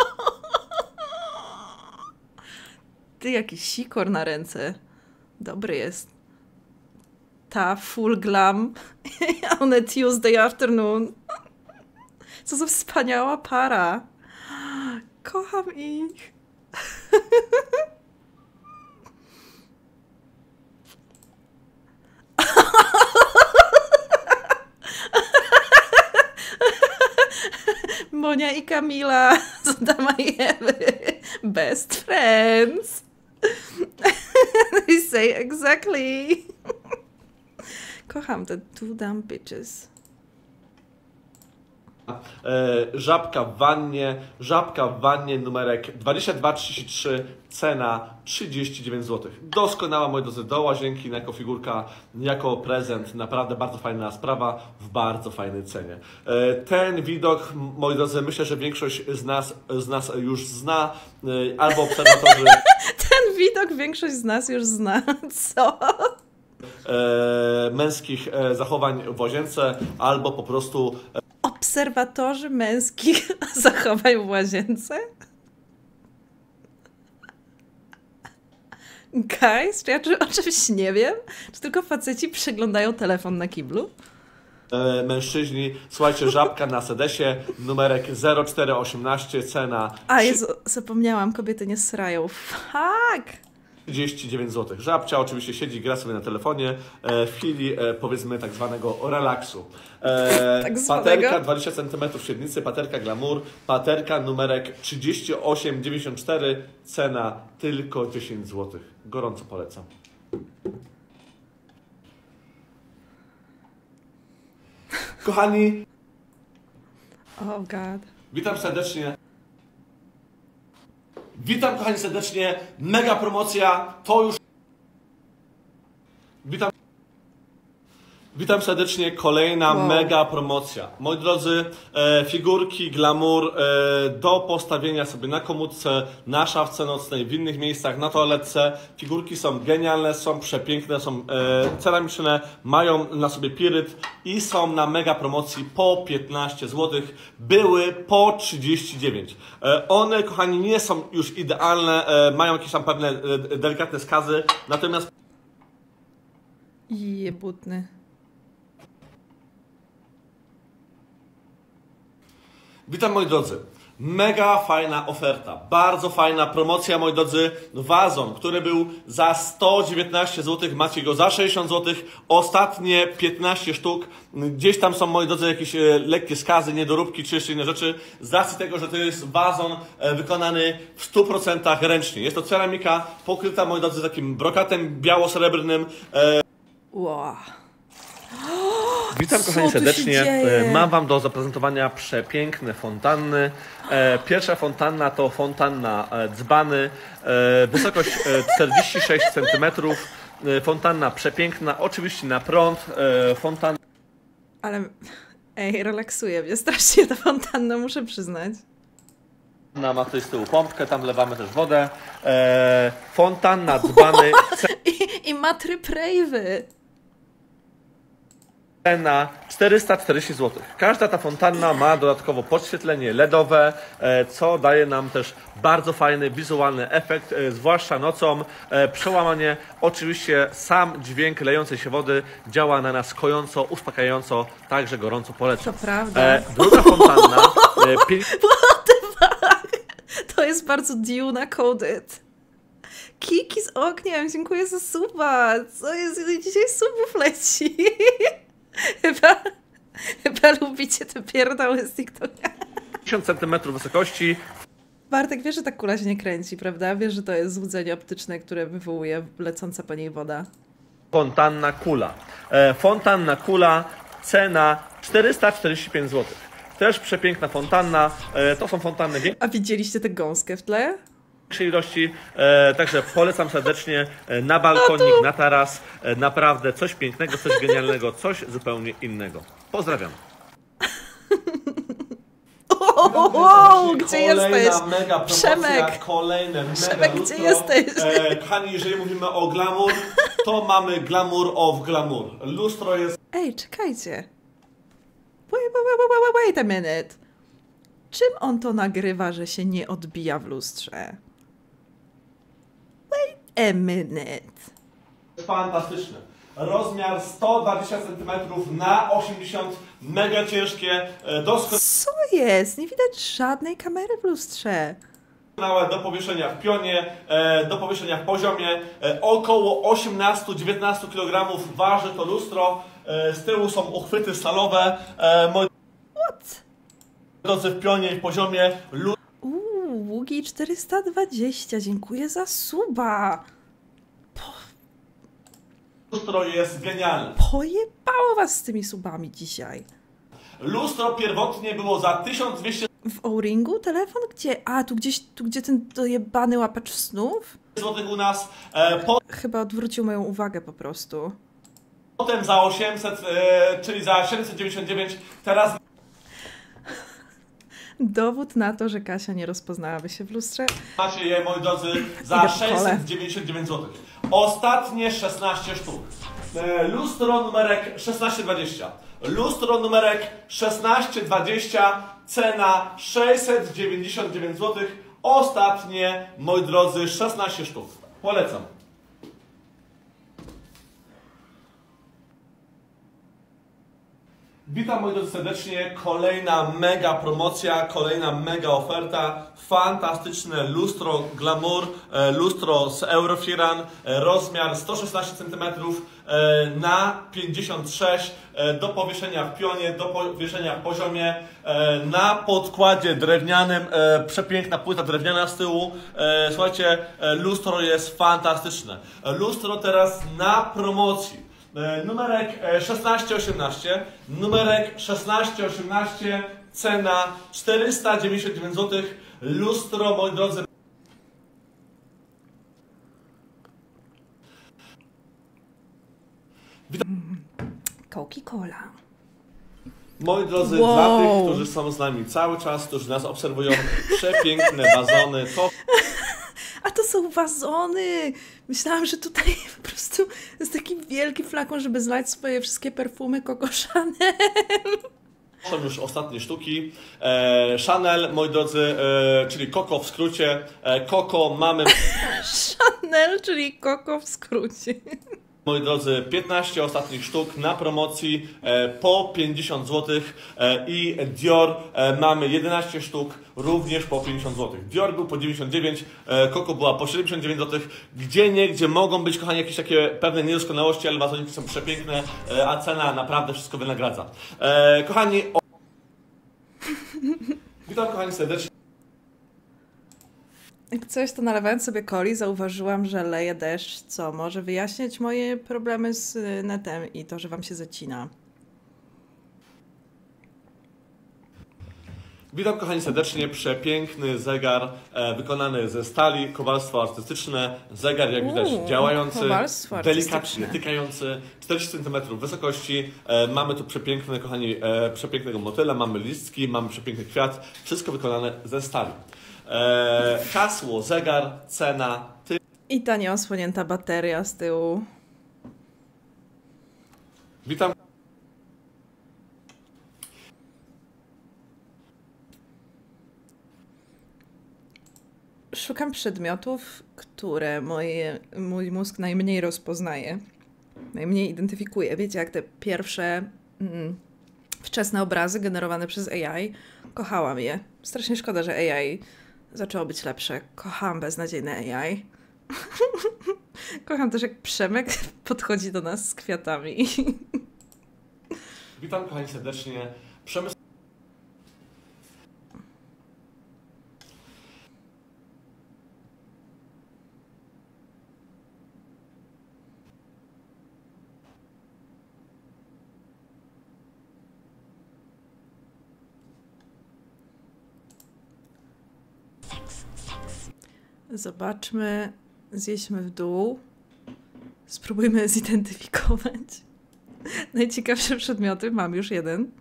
Ty, jakiś sikor na ręce. Dobry jest. Ta full glam on a Tuesday afternoon. Co za wspaniała para. Kocham ich. Monia i Kamila z Adama i Ewy. Best friends. They say exactly. Kocham te two dumb bitches. E, żabka w wannie, żabka w wannie numerek dwadzieścia dwa trzydzieści trzy, cena trzydzieści dziewięć złotych. Doskonała, moi drodzy, do łazienki jako figurka, jako prezent. Naprawdę bardzo fajna sprawa w bardzo fajnej cenie. E, ten widok, moi drodzy, myślę, że większość z nas, z nas już zna, e, albo obserwatorzy... Ten widok większość z nas już zna. Co? E, męskich e, zachowań w łazience, albo po prostu... E, Obserwatorzy męskich zachowań w łazience? Guys, czy ja czy, o czymś nie wiem? Czy tylko faceci przeglądają telefon na kiblu? E, mężczyźni, słuchajcie, żabka na sedesie, numerek zero cztery osiemnaście, cena A, Jezu, zapomniałam, kobiety nie srają. Fuck! trzydzieści dziewięć złotych. Żabcia oczywiście siedzi, gra sobie na telefonie e, w chwili, e, powiedzmy, tak zwanego relaksu. E, tak paterka dwadzieścia centymetrów średnicy, paterka glamour, paterka numerek trzydzieści osiem dziewięćdziesiąt cztery, cena tylko dziesięć złotych. Gorąco polecam. Kochani, Oh god. witam serdecznie. Witam, kochani, serdecznie. Mega promocja. To już... Witam. Witam serdecznie. Kolejna wow. mega promocja. Moi drodzy, e, figurki glamour e, do postawienia sobie na komódce, na szafce nocnej, w innych miejscach, na toaletce. Figurki są genialne, są przepiękne, są e, ceramiczne, mają na sobie piryt i są na mega promocji po piętnaście złotych. Były po trzydzieści dziewięć. E, one, kochani, nie są już idealne, e, mają jakieś tam pewne e, delikatne skazy, natomiast... Jebutny. Witam, moi drodzy. Mega fajna oferta, bardzo fajna promocja, moi drodzy. Wazon, który był za sto dziewiętnaście złotych, macie go za sześćdziesiąt złotych. Ostatnie piętnaście sztuk. Gdzieś tam są, moi drodzy, jakieś e, lekkie skazy, niedoróbki czy jeszcze inne rzeczy. Z racji tego, że to jest wazon e, wykonany w stu procentach ręcznie. Jest to ceramika pokryta, moi drodzy, takim brokatem biało-srebrnym. E, Wow. Witam, kochani, Co tu się serdecznie. dzieje? Mam Wam do zaprezentowania przepiękne fontanny. Pierwsza fontanna to fontanna dzbany. Wysokość czterdzieści sześć centymetrów. Fontanna przepiękna, oczywiście na prąd. Fontanna... Ale, ej, relaksuje mnie strasznie ta fontanna, muszę przyznać. Ma tutaj z tyłu pompkę, tam wlewamy też wodę. Fontanna dzbany. I, i ma tryb rejwy. Cena czterysta czterdzieści złotych. Każda ta fontanna ma dodatkowo podświetlenie ledowe, co daje nam też bardzo fajny wizualny efekt, zwłaszcza nocą. Przełamanie, oczywiście sam dźwięk lejącej się wody działa na nas kojąco, uspokajająco, także gorąco polecam. To prawda. Druga fontanna... What the fuck? To jest bardzo Duna coded. Kiki z ogniem, dziękuję za suba. Co jest? Dzisiaj subów leci. Chyba, chyba lubicie te pierdoły z TikToka. pięćdziesiąt centymetrów wysokości. Bartek, wiesz, że ta kula się nie kręci, prawda? Wiesz, że to jest złudzenie optyczne, które wywołuje lecąca po niej woda. Fontanna kula. E, fontanna kula, cena czterysta czterdzieści pięć złotych. Też przepiękna fontanna. E, to są fontanny A widzieliście tę gąskę w tle? większej ilości, e, także polecam serdecznie e, na balkonik, na taras. E, naprawdę coś pięknego, coś genialnego, coś zupełnie innego. Pozdrawiam. O, wow, gdzie Kolejna jesteś? mega promocja, Przemek. kolejne mega Przemek, lustro. gdzie jesteś? E, kochani, jeżeli mówimy o glamour, to mamy glamour of glamour. Lustro jest... Ej, czekajcie. Wait, wait, wait, wait, wait a minute. Czym on to nagrywa, że się nie odbija w lustrze? Wait a minute. fantastyczne. Rozmiar sto dwadzieścia centymetrów na osiemdziesiąt, mega ciężkie, doskonałe Co jest? Nie widać żadnej kamery w lustrze. do powieszenia w pionie, do powieszenia w poziomie. Około osiemnaście do dziewiętnastu kilogramów waży to lustro. Z tyłu są uchwyty stalowe. Moi What? drodzy, w pionie i w poziomie. Uuu, Ługi czterysta dwadzieścia, dziękuję za suba. Po... Lustro jest genialne. Pojebało was z tymi subami dzisiaj. Lustro pierwotnie było za tysiąc dwieście W O-ringu telefon? Gdzie? A, tu gdzieś, tu gdzie ten dojebany łapacz snów? złotych u nas, e, Chyba odwrócił moją uwagę po prostu. potem za osiemset, e, czyli za siedemset dziewięćdziesiąt dziewięć, teraz Dowód na to, że Kasia nie rozpoznałaby się w lustrze. macie je, moi drodzy, Idę za po kole. sześćset dziewięćdziesiąt dziewięć złotych. Ostatnie szesnaście sztuk. E, lustro numerek szesnaście dwadzieścia. Lustro numerek szesnaście dwadzieścia, cena sześćset dziewięćdziesiąt dziewięć złotych. Ostatnie, moi drodzy, szesnaście sztuk. Polecam. Witam, moi drodzy, serdecznie. Kolejna mega promocja, kolejna mega oferta. Fantastyczne lustro Glamour, e, lustro z Eurofiran, e, rozmiar sto szesnaście centymetrów e, na pięćdziesiąt sześć, e, do powieszenia w pionie, do powieszenia w poziomie, e, na podkładzie drewnianym, e, przepiękna płyta drewniana z tyłu. E, słuchajcie, e, lustro jest fantastyczne. E, lustro teraz na promocji. Numerek szesnaście osiemnaście, numerek szesnaście osiemnaście, cena czterysta dziewięćdziesiąt dziewięć złotych, lustro, moi drodzy. Coca-Cola. Moi drodzy, Wow. dla tych, którzy są z nami cały czas, którzy nas obserwują, przepiękne wazony, to A to są wazony! Myślałam, że tutaj po prostu jest taki wielki flakon, żeby zlać swoje wszystkie perfumy Coco Chanel. są już ostatnie sztuki. E, Chanel, moi drodzy, e, czyli Coco w skrócie. E, Coco mamy... Chanel, czyli Coco w skrócie. Moi drodzy, piętnaście ostatnich sztuk na promocji e, po pięćdziesiąt złotych e, i Dior e, mamy jedenaście sztuk również po pięćdziesiąt złotych. Dior był po dziewięćdziesiąt dziewięć, e, Coco była po siedemdziesiąt dziewięć złotych. Gdzie nie, gdzie mogą być, kochani, jakieś takie pewne niedoskonałości, ale wazoniki są przepiękne, e, a cena naprawdę wszystko wynagradza. E, kochani, o... witam, kochani, serdecznie. Jak coś, to nalewając sobie coli, zauważyłam, że leje deszcz, co może wyjaśniać moje problemy z y, netem i to, że wam się zacina. Witam, kochani, serdecznie. Przepiękny zegar e, wykonany ze stali, kowalstwo artystyczne. Zegar, jak widać, Uuu, działający, kowalstwo delikatnie artystyczne. tykający, czterdzieści centymetrów wysokości. E, mamy tu przepiękny, kochani, e, przepięknego motyla, mamy listki, mamy przepiękny kwiat. Wszystko wykonane ze stali. E, hasło, zegar, cena, ty. I ta nieosłonięta bateria z tyłu. Witam. Szukam przedmiotów, które moje, mój mózg najmniej rozpoznaje, najmniej identyfikuje. Wiecie, jak te pierwsze mm, wczesne obrazy generowane przez A I? Kochałam je. Strasznie szkoda, że A I zaczęło być lepsze. Kochałam beznadziejne A I. Kocham też, jak Przemek podchodzi do nas z kwiatami. Witam, kochani, serdecznie. Przemysł. Zobaczmy, zjedźmy w dół. Spróbujmy zidentyfikować najciekawsze przedmioty. Mam już jeden.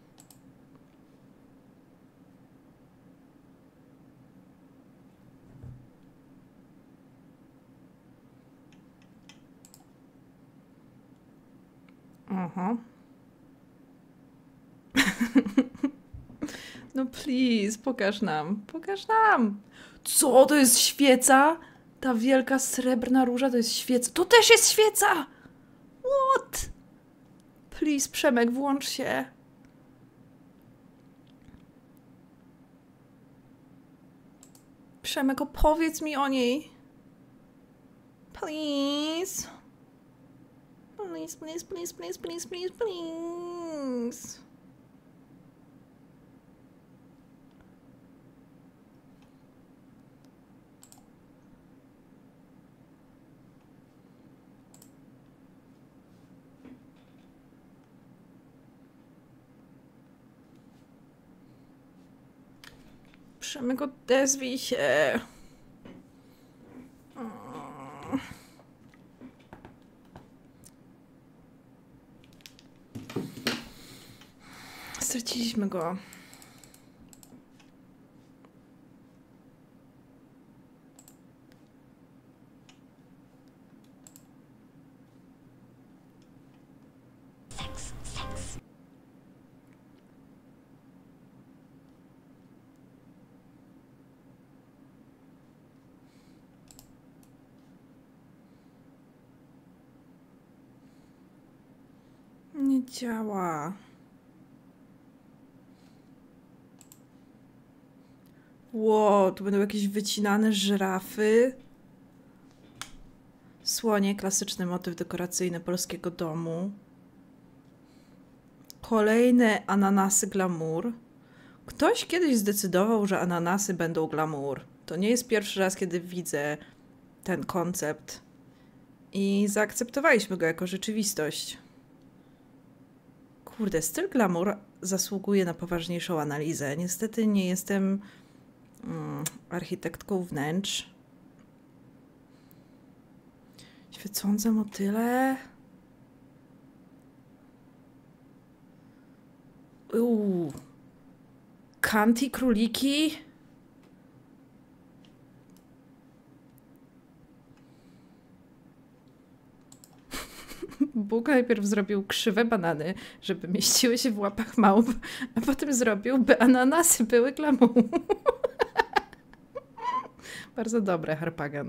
Aha. No please, pokaż nam, pokaż nam. Co, to jest świeca? Ta wielka srebrna róża to jest świeca. To też jest świeca! What? Please, Przemek, włącz się. Przemek, opowiedz mi o niej. Please. Please, please, please, please, please, please, please. Przemek, odezwij się. Straciliśmy go. Nie działa. Ło, tu będą jakieś wycinane żyrafy. Słonie, klasyczny motyw dekoracyjny polskiego domu. Kolejne ananasy glamour. Ktoś kiedyś zdecydował, że ananasy będą glamour. To nie jest pierwszy raz, kiedy widzę ten koncept. I zaakceptowaliśmy go jako rzeczywistość. Kurde, styl glamour zasługuje na poważniejszą analizę. Niestety nie jestem mm, architektką wnętrz. Świecące motyle. Uuu. Kanti króliki. Bóg najpierw zrobił krzywe banany, żeby mieściły się w łapach małp, a potem zrobił, by ananasy były glamour. Bardzo dobre, Harpagan.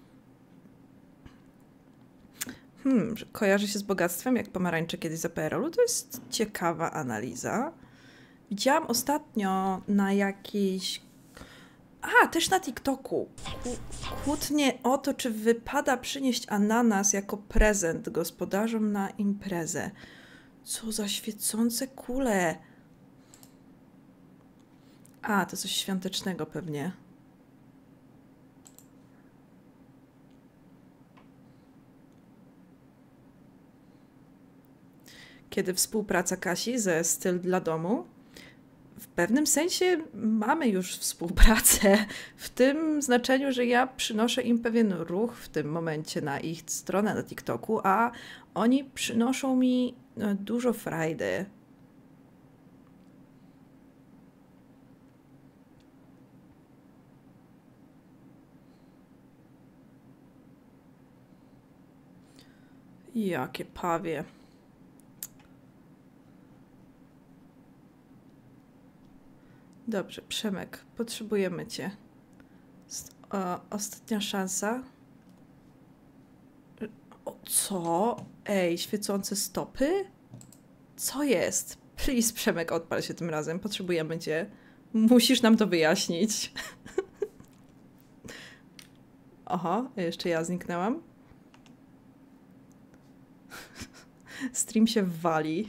Hmm, kojarzy się z bogactwem, jak pomarańcze kiedyś za P R L u. To jest ciekawa analiza. Widziałam ostatnio na jakiejś... A, też na TikToku. Kłótnie o to, czy wypada przynieść ananas jako prezent gospodarzom na imprezę. Co za świecące kule. A, to coś świątecznego pewnie. Kiedy współpraca Kasi ze Styl dla domu? W pewnym sensie mamy już współpracę, w tym znaczeniu, że ja przynoszę im pewien ruch w tym momencie na ich stronę na TikToku, a oni przynoszą mi dużo frajdy. Jakie pawie. Dobrze, Przemek, potrzebujemy cię. O, ostatnia szansa. O, co? Ej, świecące stopy? Co jest? Please, Przemek, odpal się tym razem. Potrzebujemy cię. Musisz nam to wyjaśnić. Oho, jeszcze ja zniknęłam. Stream się wali.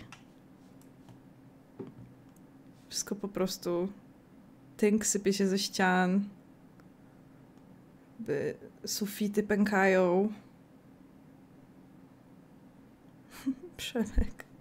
Wszystko po prostu... Tynk sypie się ze ścian. By sufity pękają. Przemek.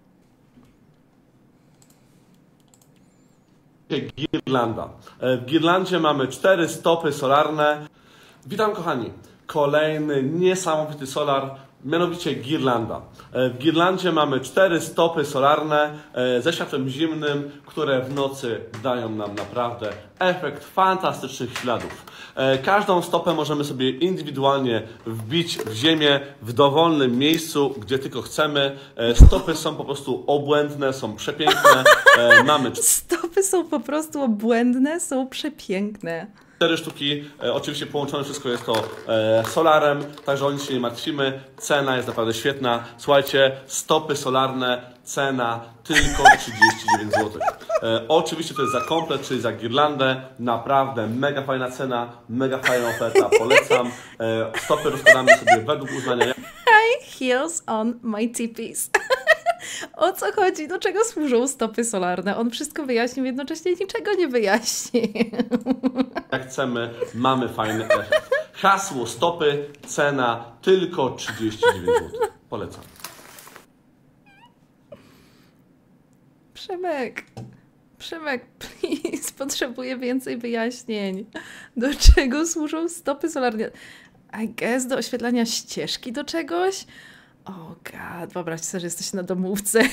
Girlanda. W Girlandzie mamy cztery stopy solarne. Witam kochani. Kolejny niesamowity solar, mianowicie Girlanda. W Girlandzie mamy cztery stopy solarne ze światłem zimnym, które w nocy dają nam naprawdę efekt fantastycznych śladów. Każdą stopę możemy sobie indywidualnie wbić w ziemię w dowolnym miejscu, gdzie tylko chcemy. Stopy są po prostu obłędne, są przepiękne. Mamy Stopy są po prostu obłędne, są przepiękne. Cztery sztuki, e, oczywiście połączone wszystko jest to e, solarem, także o nic się nie martwimy. Cena jest naprawdę świetna. Słuchajcie, stopy solarne, cena tylko trzydzieści dziewięć złotych. E, oczywiście to jest za komplet, czyli za girlandę. Naprawdę mega fajna cena, mega fajna oferta, polecam. E, stopy rozkładamy sobie według uznania. High heels on my tippies. O co chodzi? Do czego służą stopy solarne? On wszystko wyjaśnił, jednocześnie niczego nie wyjaśni. Jak chcemy, mamy fajny efekt. Hasło stopy, cena tylko trzydzieści dziewięć złotych. Polecam. Przemek, Przemek, please, potrzebuję więcej wyjaśnień. Do czego służą stopy solarne? I guess do oświetlania ścieżki do czegoś? O oh god, wyobraźcie sobie, że jesteście na domówce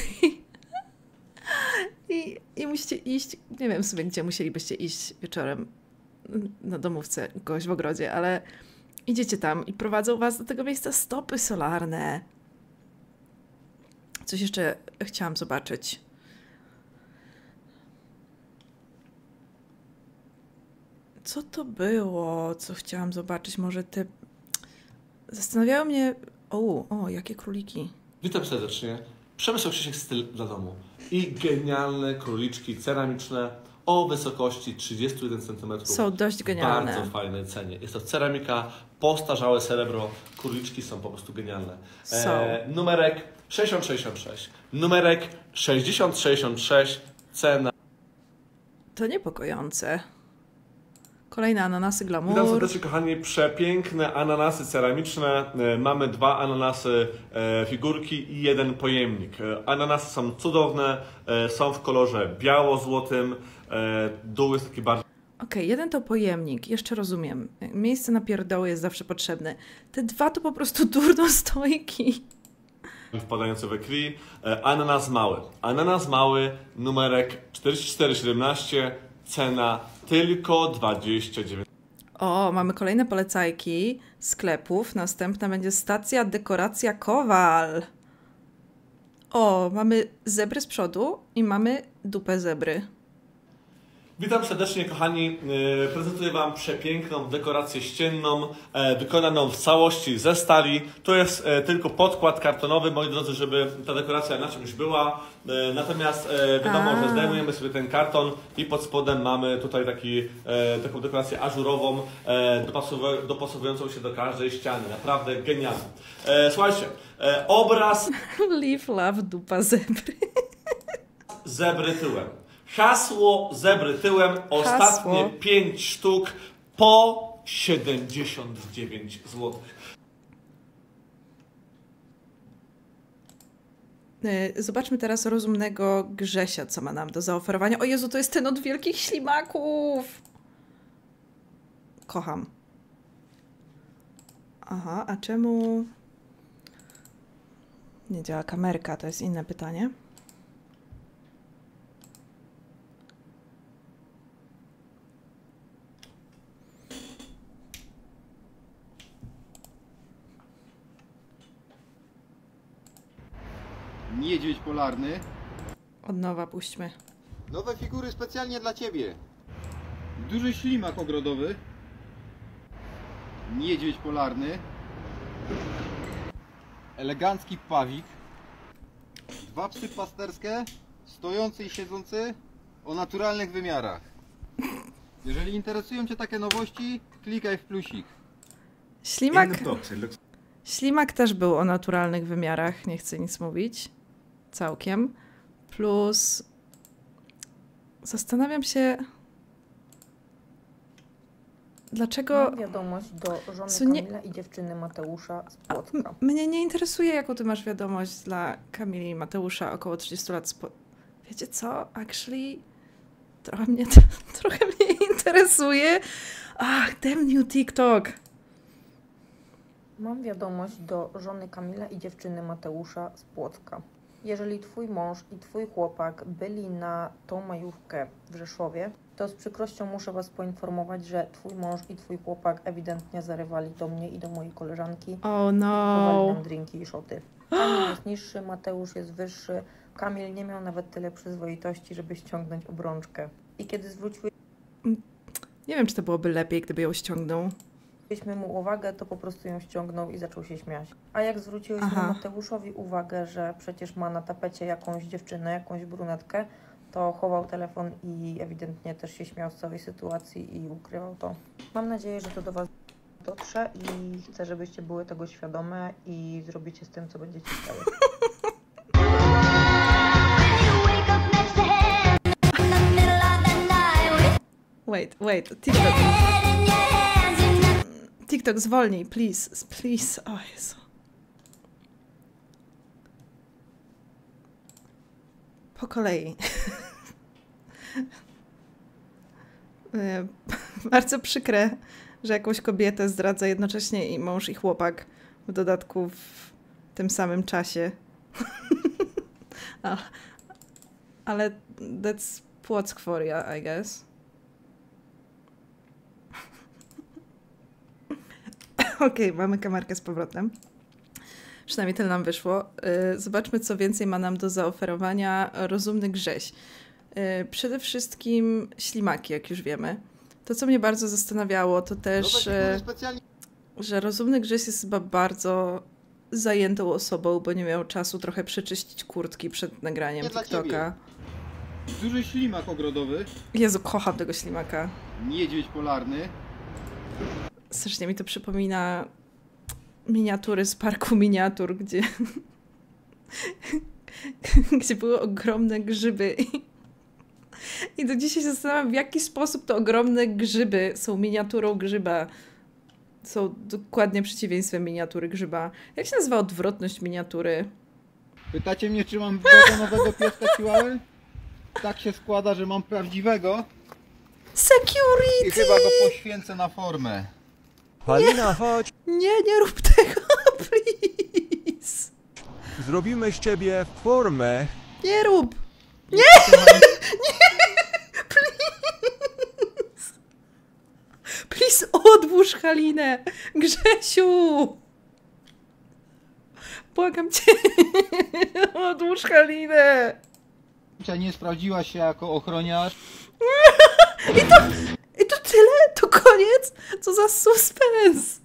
i, i musicie iść, nie wiem sobie, gdzie musielibyście iść wieczorem na domówce, kogoś w ogrodzie, ale idziecie tam i prowadzą was do tego miejsca stopy solarne. Coś jeszcze chciałam zobaczyć. Co to było, co chciałam zobaczyć? Może te... Zastanawiało mnie... O, o, jakie króliki. Witam serdecznie. Przemysł Krzysiek styl dla domu. I genialne króliczki ceramiczne o wysokości trzydzieści jeden centymetrów. Są dość genialne. W bardzo fajnej cenie. Jest to ceramika, postarzałe srebro. Króliczki są po prostu genialne. Są. E, numerek sześćdziesiąt sześćdziesiąt sześć. Numerek sześćdziesiąt sześćdziesiąt sześć. Cena. To niepokojące. Kolejne ananasy glamour. Witam serdecznie, kochani. Przepiękne ananasy ceramiczne. E, Mamy dwa ananasy, e, figurki i jeden pojemnik. E, Ananasy są cudowne, e, są w kolorze biało-złotym. E, Dół jest taki bardzo Okej, okay, jeden to pojemnik, jeszcze rozumiem. Miejsce na pierdoły jest zawsze potrzebne. Te dwa to po prostu durnostojki. wpadający we krwi. E, Ananas mały. Ananas mały, numerek czterdzieści cztery siedemnaście. Cena tylko dwadzieścia dziewięć. O, mamy kolejne polecajki sklepów. Następna będzie stacja dekoracja Kowal. O, mamy zebry z przodu i mamy dupę zebry. Witam serdecznie, kochani. E, Prezentuję Wam przepiękną dekorację ścienną, e, wykonaną w całości ze stali. To jest e, tylko podkład kartonowy, moi drodzy, żeby ta dekoracja na czymś była. E, Natomiast e, wiadomo, A. że zdejmujemy sobie ten karton i pod spodem mamy tutaj taki, e, taką dekorację ażurową, e, dopasowu- dopasowującą się do każdej ściany. Naprawdę genialna. E, Słuchajcie, e, obraz Live, love, dupa zebry. zebry tyłem. Hasło zebry tyłem, ostatnie Hasło. pięć sztuk po siedemdziesiąt dziewięć złotych. Y, Zobaczmy teraz rozumnego Grzesia, co ma nam do zaoferowania. O Jezu, to jest ten od wielkich ślimaków! Kocham. Aha, a czemu nie działa kamerka? To jest inne pytanie. Niedźwiedź polarny. Od nowa puśćmy. Nowe figury specjalnie dla Ciebie. Duży ślimak ogrodowy. Niedźwiedź polarny. Elegancki pawik. Dwa psy pasterskie, stojący i siedzący, o naturalnych wymiarach. Jeżeli interesują Cię takie nowości, klikaj w plusik. Ślimak, ślimak też był o naturalnych wymiarach, nie chcę nic mówić. Całkiem. Plus zastanawiam się, dlaczego... Mam wiadomość do żony Co nie- Kamila i dziewczyny Mateusza z A, Płocka. m- mnie nie interesuje, jaką ty masz wiadomość dla Kamili i Mateusza, około trzydziestu lat. Spo... Wiecie co? Actually, trochę mnie, trochę mnie interesuje. Ach, damn new TikTok. Mam wiadomość do żony Kamila i dziewczyny Mateusza z Płocka. Jeżeli twój mąż i twój chłopak byli na tą majówkę w Rzeszowie, to z przykrością muszę was poinformować, że twój mąż i twój chłopak ewidentnie zarywali do mnie i do mojej koleżanki. Oh Chowali no. nam drinki i szoty. Kamil jest niższy, Mateusz jest wyższy. Kamil nie miał nawet tyle przyzwoitości, żeby ściągnąć obrączkę. I kiedy zwróciły Nie wiem, czy to byłoby lepiej, gdyby ją ściągnął. Zwróciliśmy mu uwagę, to po prostu ją ściągnął i zaczął się śmiać. A jak zwróciłyśmy Aha. Mateuszowi uwagę, że przecież ma na tapecie jakąś dziewczynę, jakąś brunetkę, to chował telefon i ewidentnie też się śmiał z całej sytuacji i ukrywał to. Mam nadzieję, że to do was dotrze i chcę, żebyście były tego świadome i zrobicie z tym, co będziecie chciały. Wait, wait, TikTok. TikTok, zwolnij, please, please. O Jezu. Po kolei. E, Bardzo przykre, że jakąś kobietę zdradza jednocześnie i mąż, i chłopak. W dodatku w tym samym czasie. A, ale that's płock for you, I guess. Okej, okay, mamy kamerkę z powrotem. Przynajmniej tyle nam wyszło. Yy, zobaczmy, co więcej ma nam do zaoferowania rozumny Grześ. Yy, przede wszystkim ślimaki, jak już wiemy. To, co mnie bardzo zastanawiało, to też, yy, specjalnie... że rozumny Grześ jest chyba bardzo zajętą osobą, bo nie miał czasu trochę przeczyścić kurtki przed nagraniem Nie dla TikToka. Duży ślimak ogrodowy, Jezu, kocham tego ślimaka. niedźwiedź polarny. Strasznie mi to przypomina miniatury z parku miniatur, gdzie gdzie były ogromne grzyby. I do dzisiaj się zastanawiam, w jaki sposób te ogromne grzyby są miniaturą grzyba. Są dokładnie przeciwieństwem miniatury grzyba. Jak się nazywa odwrotność miniatury? Pytacie mnie, czy mam betonowego pieska Chihuahua? Tak się składa, że mam prawdziwego i Security! chyba go poświęcę na formę. Halina, chodź! Nie, nie rób tego, please! Zrobimy z ciebie formę. Nie rób! Nie! Please, odłóż Halinę! Grzesiu! Błagam cię! Odłóż Halinę! Nie sprawdziła się jako ochroniarz. I to, I to tyle? To koniec? Co za suspens!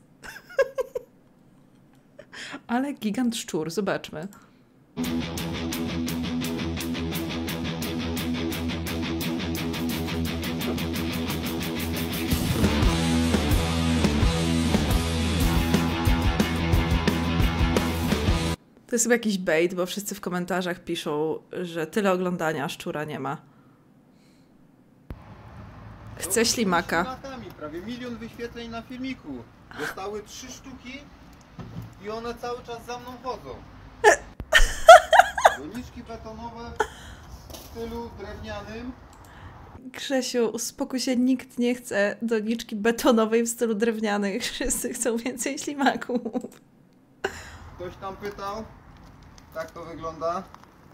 Ale gigant szczur, zobaczmy. To jest chyba jakiś bait, bo wszyscy w komentarzach piszą, że tyle oglądania, a szczura nie ma. Chcę ślimaka. Ślimakami, prawie milion wyświetleń na filmiku. Zostały trzy sztuki i one cały czas za mną chodzą. Doniczki betonowe w stylu drewnianym. Grzesiu, uspokój się, nikt nie chce doniczki betonowej w stylu drewnianym. Wszyscy chcą więcej ślimaków. Ktoś tam pytał. Tak to wygląda.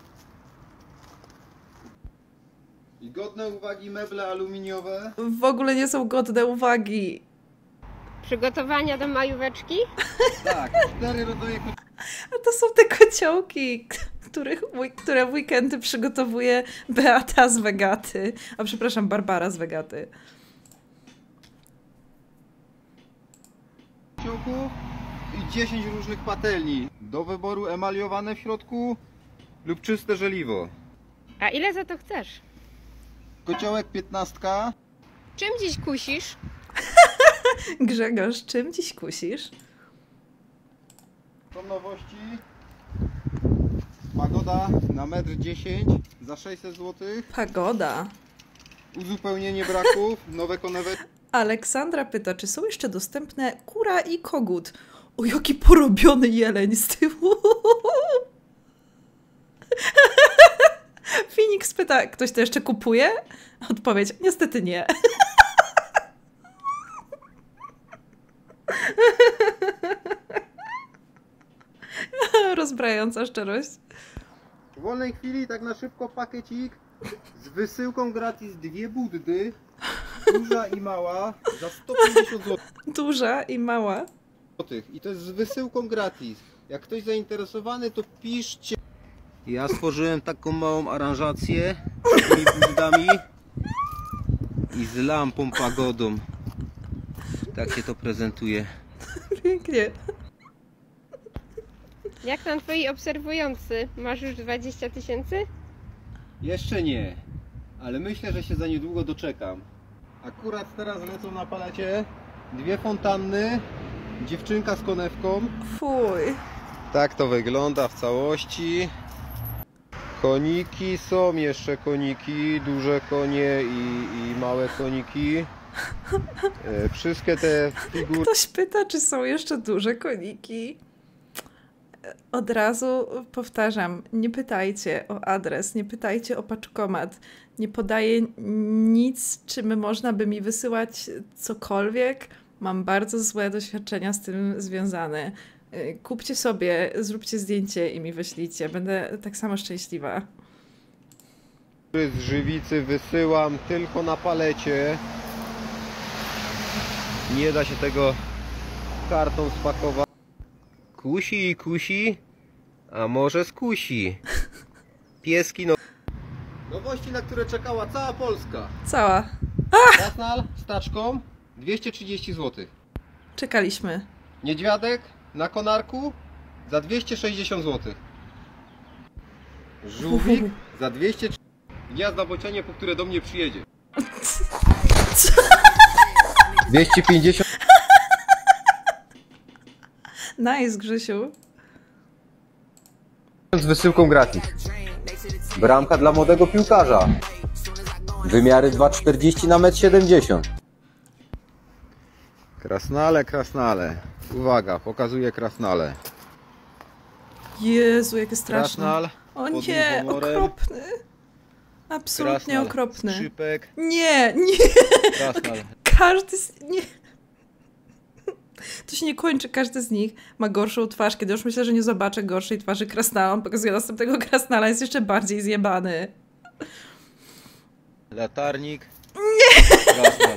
I godne uwagi meble aluminiowe. W ogóle nie są godne uwagi. Przygotowania do majóweczki? Tak, cztery rodzaje A to są te kociołki, których, które w weekendy przygotowuje Beata z Wegaty. A przepraszam, Barbara z Wegaty. kociołków i dziesięć różnych patelni. Do wyboru emaliowane w środku lub czyste żeliwo. A ile za to chcesz? Kociołek piętnastka. Czym dziś kusisz? Grzegorz, czym dziś kusisz? Są nowości. Pagoda na metr dziesięć za sześćset złotych. Pagoda. Uzupełnienie braków, nowe konewetki. Aleksandra pyta, czy są jeszcze dostępne kura i kogut? O, jaki porobiony jeleń z tyłu. Phoenix pyta, ktoś to jeszcze kupuje? Odpowiedź, niestety nie. Rozbrajająca szczerość. W wolnej chwili, tak na szybko, pakiecik z wysyłką gratis dwie buddy, duża i mała, za sto pięćdziesiąt złotych. Duża i mała. I to jest z wysyłką gratis. Jak ktoś zainteresowany, to piszcie. Ja stworzyłem taką małą aranżację z tymi buddami i z lampą pagodą. Tak się to prezentuje. Pięknie. Jak tam twoi obserwujący? Masz już dwadzieścia tysięcy? Jeszcze nie, ale myślę, że się za niedługo doczekam. Akurat teraz lecą na palecie dwie fontanny, dziewczynka z konewką. Fuj. Tak to wygląda w całości. Koniki, są jeszcze koniki, duże konie i, i małe koniki. E, wszystkie te figury. Ktoś pyta, czy są jeszcze duże koniki. od razu powtarzam, nie pytajcie o adres, nie pytajcie o paczkomat, nie podaję nic, czym można by mi wysyłać cokolwiek. Mam bardzo złe doświadczenia z tym związane. Kupcie sobie, zróbcie zdjęcie i mi wyślijcie. Będę tak samo szczęśliwa. Z Żywicy wysyłam tylko na palecie. Nie da się tego kartą spakować. Kusi i kusi, a może skusi. Pieski no... Nowości, na które czekała cała Polska. Cała. Krasnal z taczką dwieście trzydzieści złotych. Czekaliśmy. Niedźwiadek na konarku za dwieście sześćdziesiąt złotych. Żółwik za dwieście trzydzieści. Gniazda bocianie, po które do mnie przyjedzie. dwieście pięćdziesiąt. Nice, Grzesiu. Z wysyłką gratis. Bramka dla młodego piłkarza. Wymiary dwa czterdzieści na metr siedemdziesiąt. Krasnale, krasnale. Uwaga, pokazuję krasnale. Jezu, jakie straszne. Krasnal. O nie, okropny. Absolutnie Krasnal, okropny. Skrzypek. Nie, nie. Krasnal. Każdy z... Nie. To się nie kończy, każdy z nich ma gorszą twarz. Kiedy już myślę, że nie zobaczę gorszej twarzy Krasnala, on pokazuje następnego Krasnala, jest jeszcze bardziej zjebany. Latarnik. Nie! Krasnal.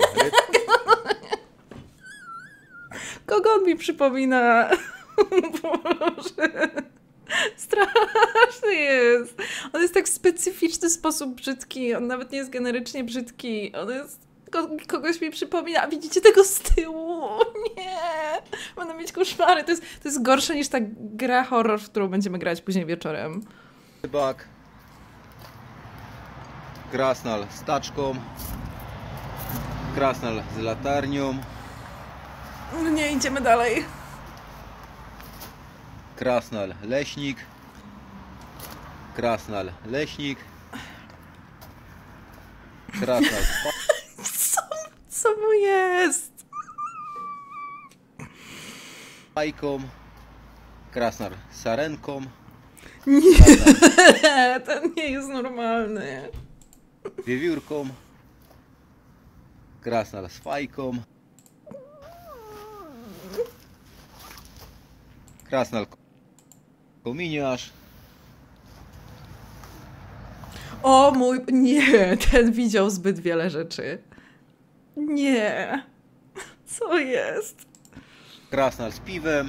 Kogo on mi przypomina? Boże. Straszny jest. On jest tak w specyficzny sposób brzydki. On nawet nie jest generycznie brzydki. On jest... Kogoś mi przypomina. Widzicie tego z tyłu? Nie! Będę mieć koszmary. To jest, to jest gorsze niż ta gra horror, w którą będziemy grać później wieczorem. Rybak. Krasnal z taczką. Krasnal z latarnią. No nie, idziemy dalej. Krasnal leśnik. Krasnal leśnik. Krasnal Co, co mu jest? fajką. Krasnal sarenką. Nie, ten nie jest normalny. Wiewiórką. Krasnal z fajką. Krasnal kominiarz. O mój... Nie, ten widział zbyt wiele rzeczy. Nie. Co jest? Krasnal z piwem.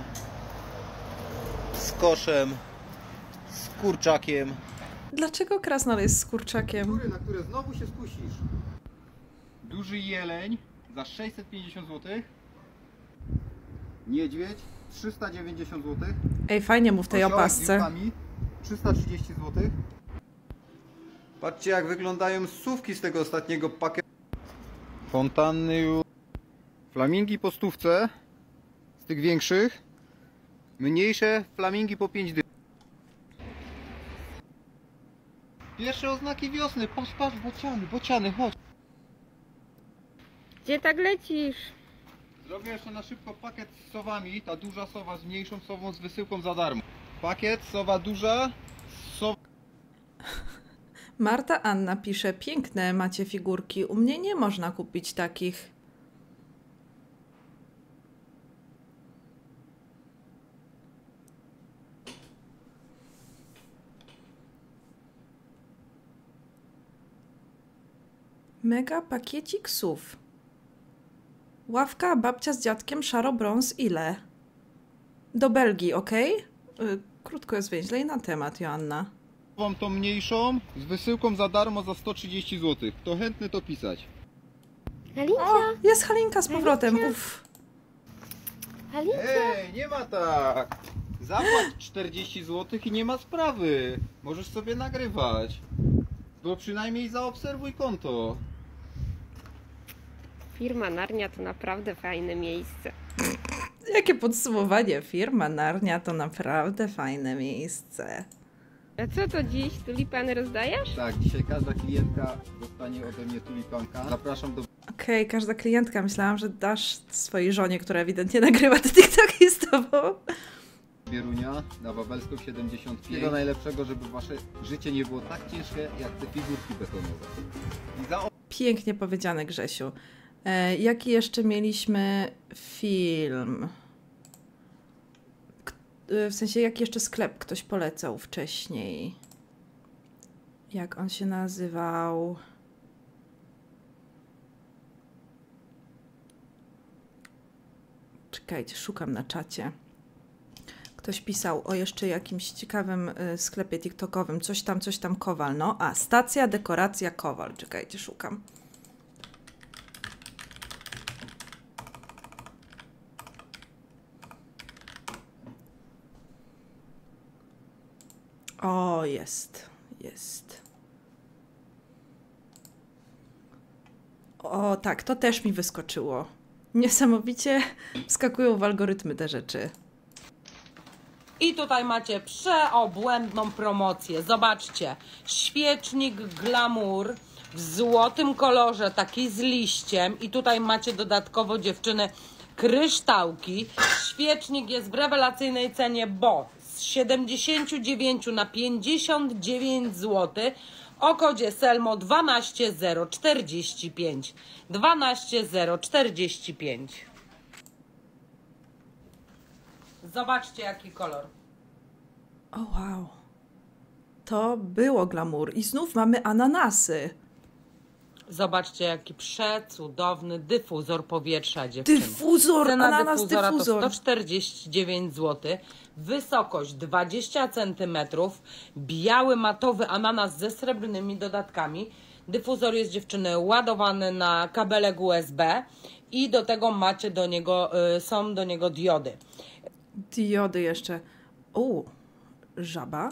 Z koszem. Z kurczakiem. Dlaczego Krasnal jest z kurczakiem? Na które znowu się skusisz. Duży jeleń za sześćset pięćdziesiąt złotych. Niedźwiedź trzysta dziewięćdziesiąt złotych. Ej, fajnie mu w tej Osiołek z opasce. dzióbkami trzysta trzydzieści złotych. Patrzcie, jak wyglądają ssówki z tego ostatniego pakietu. Fontanny już. Flamingi po stówce. Z tych większych. Mniejsze flamingi po pięć dych. Pierwsze oznaki wiosny. Patrz, patrz, bociany, bociany, chodź. Gdzie tak lecisz? Zrobię jeszcze na szybko pakiet z sowami. Ta duża sowa z mniejszą sową z wysyłką za darmo. Pakiet, sowa duża, sowa... Marta Anna pisze, piękne macie figurki, u mnie nie można kupić takich. Mega pakiecik sów. Ławka, babcia z dziadkiem, szaro-brąz, ile? Do Belgii, ok? Krótko jest więźlej na temat, Joanna. Wam tą mniejszą z wysyłką za darmo za sto trzydzieści złotych. Kto chętny, to pisać. Halinka, O, jest Halinka z powrotem, uff. Halinka. Ej, nie ma tak. Zapłać czterdzieści złotych i nie ma sprawy. Możesz sobie nagrywać. Bo przynajmniej zaobserwuj konto. Firma Narnia to naprawdę fajne miejsce. Jakie podsumowanie. Firma Narnia to naprawdę fajne miejsce. A co to dziś? Tulipany rozdajesz? Tak, dzisiaj każda klientka dostanie ode mnie tulipanka. Zapraszam do... Okej, okay, każda klientka. Myślałam, że dasz swojej żonie, która ewidentnie nagrywa te TikToki z tobą. Bierunia na Wawelską siedemdziesiąt pięć. Wszystkiego najlepszego, żeby wasze życie nie było tak ciężkie jak te figurki betonowe. I za Pięknie powiedziane, Grzesiu. E, jaki jeszcze mieliśmy film? K w sensie, jaki jeszcze sklep ktoś polecał wcześniej? Jak on się nazywał? Czekajcie, szukam na czacie. Ktoś pisał o jeszcze jakimś ciekawym y, sklepie tiktokowym. Coś tam, coś tam Kowal. No, a stacja, dekoracja Kowal. Czekajcie, szukam. O, jest, jest. O, tak, to też mi wyskoczyło. Niesamowicie wskakują w algorytmy te rzeczy. I tutaj macie przeobłędną promocję. Zobaczcie, świecznik Glamour w złotym kolorze, taki z liściem. I tutaj macie dodatkowo, dziewczyny, kryształki. Świecznik jest w rewelacyjnej cenie, bo z siedemdziesiąt dziewięć na pięćdziesiąt dziewięć złotych o kodzie Selmo dwanaście zero czterdzieści pięć. dwanaście zero czterdzieści pięć. Zobaczcie, jaki kolor. O, wow. To było glamour. I znów mamy ananasy. Zobaczcie, jaki przecudowny dyfuzor powietrza, dziewczyny. Dyfuzor, Cena ananas dyfuzora dyfuzor. to sto czterdzieści dziewięć złotych. Wysokość dwadzieścia centymetrów. Biały, matowy ananas ze srebrnymi dodatkami. Dyfuzor jest, dziewczyny, ładowany na kabelek U S B i do tego macie do niego, y, są do niego diody. Diody jeszcze. O, żaba.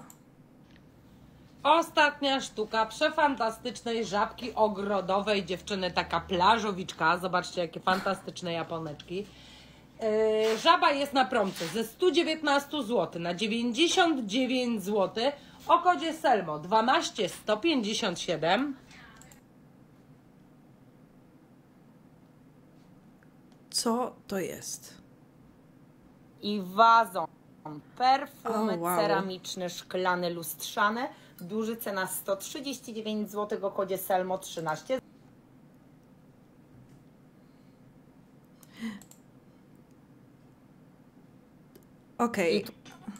Ostatnia sztuka przefantastycznej żabki ogrodowej, dziewczyny, taka plażowiczka. Zobaczcie, jakie fantastyczne japoneczki. Yy, żaba jest na promce ze sto dziewiętnaście złotych na dziewięćdziesiąt dziewięć złotych o kodzie Selmo dwanaście sto pięćdziesiąt siedem. Co to jest? I wazon. Perfumy O, wow. ceramiczny, szklany, lustrzane. Duży, cena sto trzydzieści dziewięć złotych o kodzie Selmo trzynaście. Okej. I tu-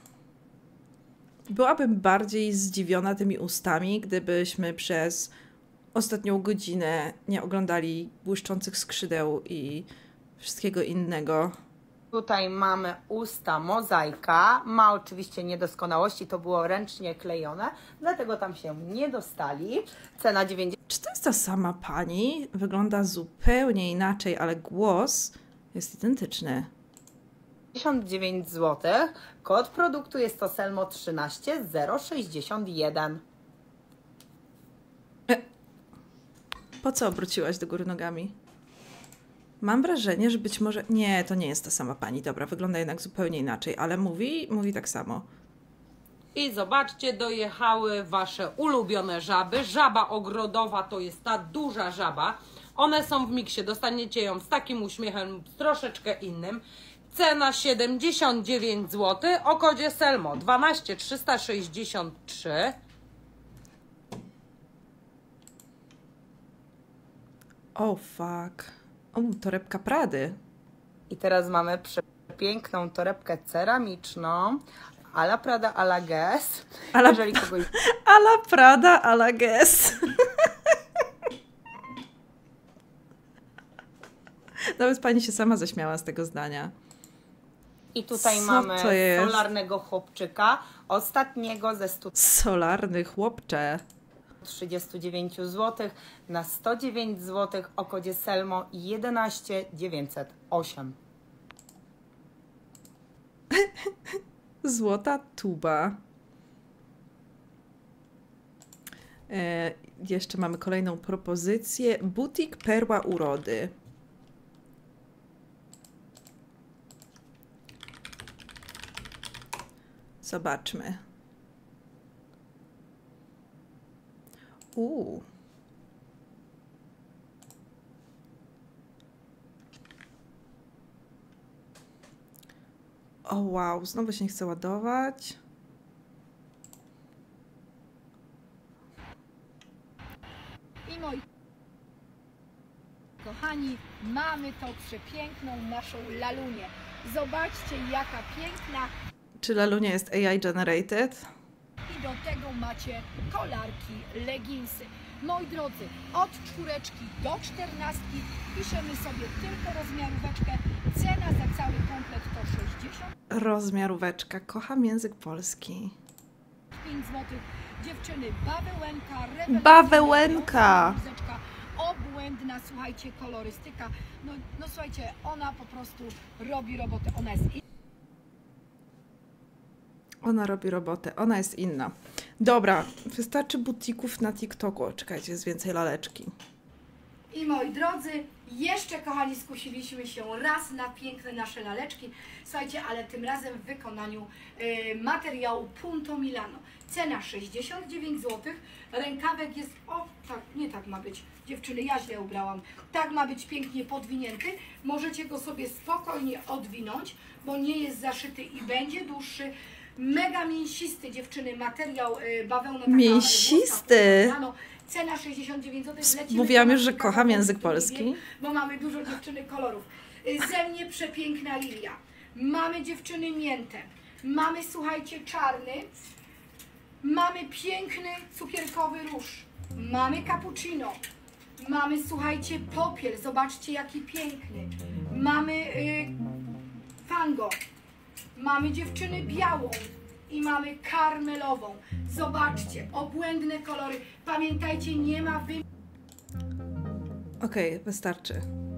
Byłabym bardziej zdziwiona tymi ustami, gdybyśmy przez ostatnią godzinę nie oglądali błyszczących skrzydeł i wszystkiego innego. Tutaj mamy usta mozaika. Ma oczywiście niedoskonałości, to było ręcznie klejone, dlatego tam się nie dostali. Cena dziewięćdziesiąt Czy to jest ta sama pani? Wygląda zupełnie inaczej, ale głos jest identyczny. dziewięć złotych. Kod produktu jest to Selmo trzynaście zero sześćdziesiąt jeden. Po co obróciłaś do góry nogami? Mam wrażenie, że być może... Nie, to nie jest ta sama pani. Dobra, wygląda jednak zupełnie inaczej, ale mówi, mówi tak samo. I zobaczcie, dojechały wasze ulubione żaby. Żaba ogrodowa to jest ta duża żaba. One są w miksie, dostaniecie ją z takim uśmiechem, z troszeczkę innym. Cena siedemdziesiąt dziewięć złotych o kodzie Selmo dwanaście tysięcy trzysta sześćdziesiąt trzy. O, fuck. O, torebka Prady. I teraz mamy przepiękną torebkę ceramiczną a la Prada, a la Guess. A la- Jeżeli kogoś A la Prada, a la Guess. Nawet pani się sama zaśmiała z tego zdania. I tutaj Co mamy to jest? solarnego chłopczyka, ostatniego ze stu Solarny chłopcze. trzydzieści dziewięć złotych na sto dziewięć złotych o kodzie Selmo jedenaście tysięcy dziewięćset osiem. Złota tuba. E, jeszcze mamy kolejną propozycję. Butik Perła Urody. Zobaczmy. Uuu. O wow, znowu się nie chce ładować. I moi kochani, mamy tą przepiękną naszą lalunię. Zobaczcie, jaka piękna. Czy lalunia jest A I generated? I do tego macie kolarki, leginsy. Moi drodzy, od czwóreczki do czternastki piszemy sobie tylko rozmiaróweczkę. Cena za cały komplet to sześćdziesiąt Rozmiaróweczka. Kocham język polski. pięć złotych. Dziewczyny, bawełenka, rewelacyjna, Bawełenka! bluzeczka, obłędna, słuchajcie, kolorystyka. No, no słuchajcie, ona po prostu robi robotę. Ona jest Ona robi robotę, ona jest inna. Dobra, wystarczy butików na TikToku. O, czekajcie, jest więcej laleczki. I moi drodzy, jeszcze kochani skusiliśmy się raz na piękne nasze laleczki. Słuchajcie, ale tym razem w wykonaniu y, materiału Punto Milano. Cena sześćdziesiąt dziewięć złotych. Rękawek jest, o tak, nie tak ma być. Dziewczyny, ja źle ubrałam. Tak ma być pięknie podwinięty. Możecie go sobie spokojnie odwinąć, bo nie jest zaszyty i będzie dłuższy. Mega mięsisty, dziewczyny, materiał y, bawełna. taka, Mięsisty! włoska, Milano. Cena sześćdziesiąt dziewięć złotych. Lecimy Mówiłam do już, że naszych kocham kawałków, język które polski. lubię, bo mamy dużo dziewczyny kolorów. Y, Ze mnie przepiękna lilia. Mamy dziewczyny miętę. Mamy, słuchajcie, czarny. Mamy piękny cukierkowy róż. Mamy cappuccino. Mamy, słuchajcie, popiel. Zobaczcie, jaki piękny. Mamy y, fango. Mamy dziewczyny białą. I mamy karmelową. Zobaczcie, obłędne kolory. Pamiętajcie, nie ma wy... Okej, wystarczy.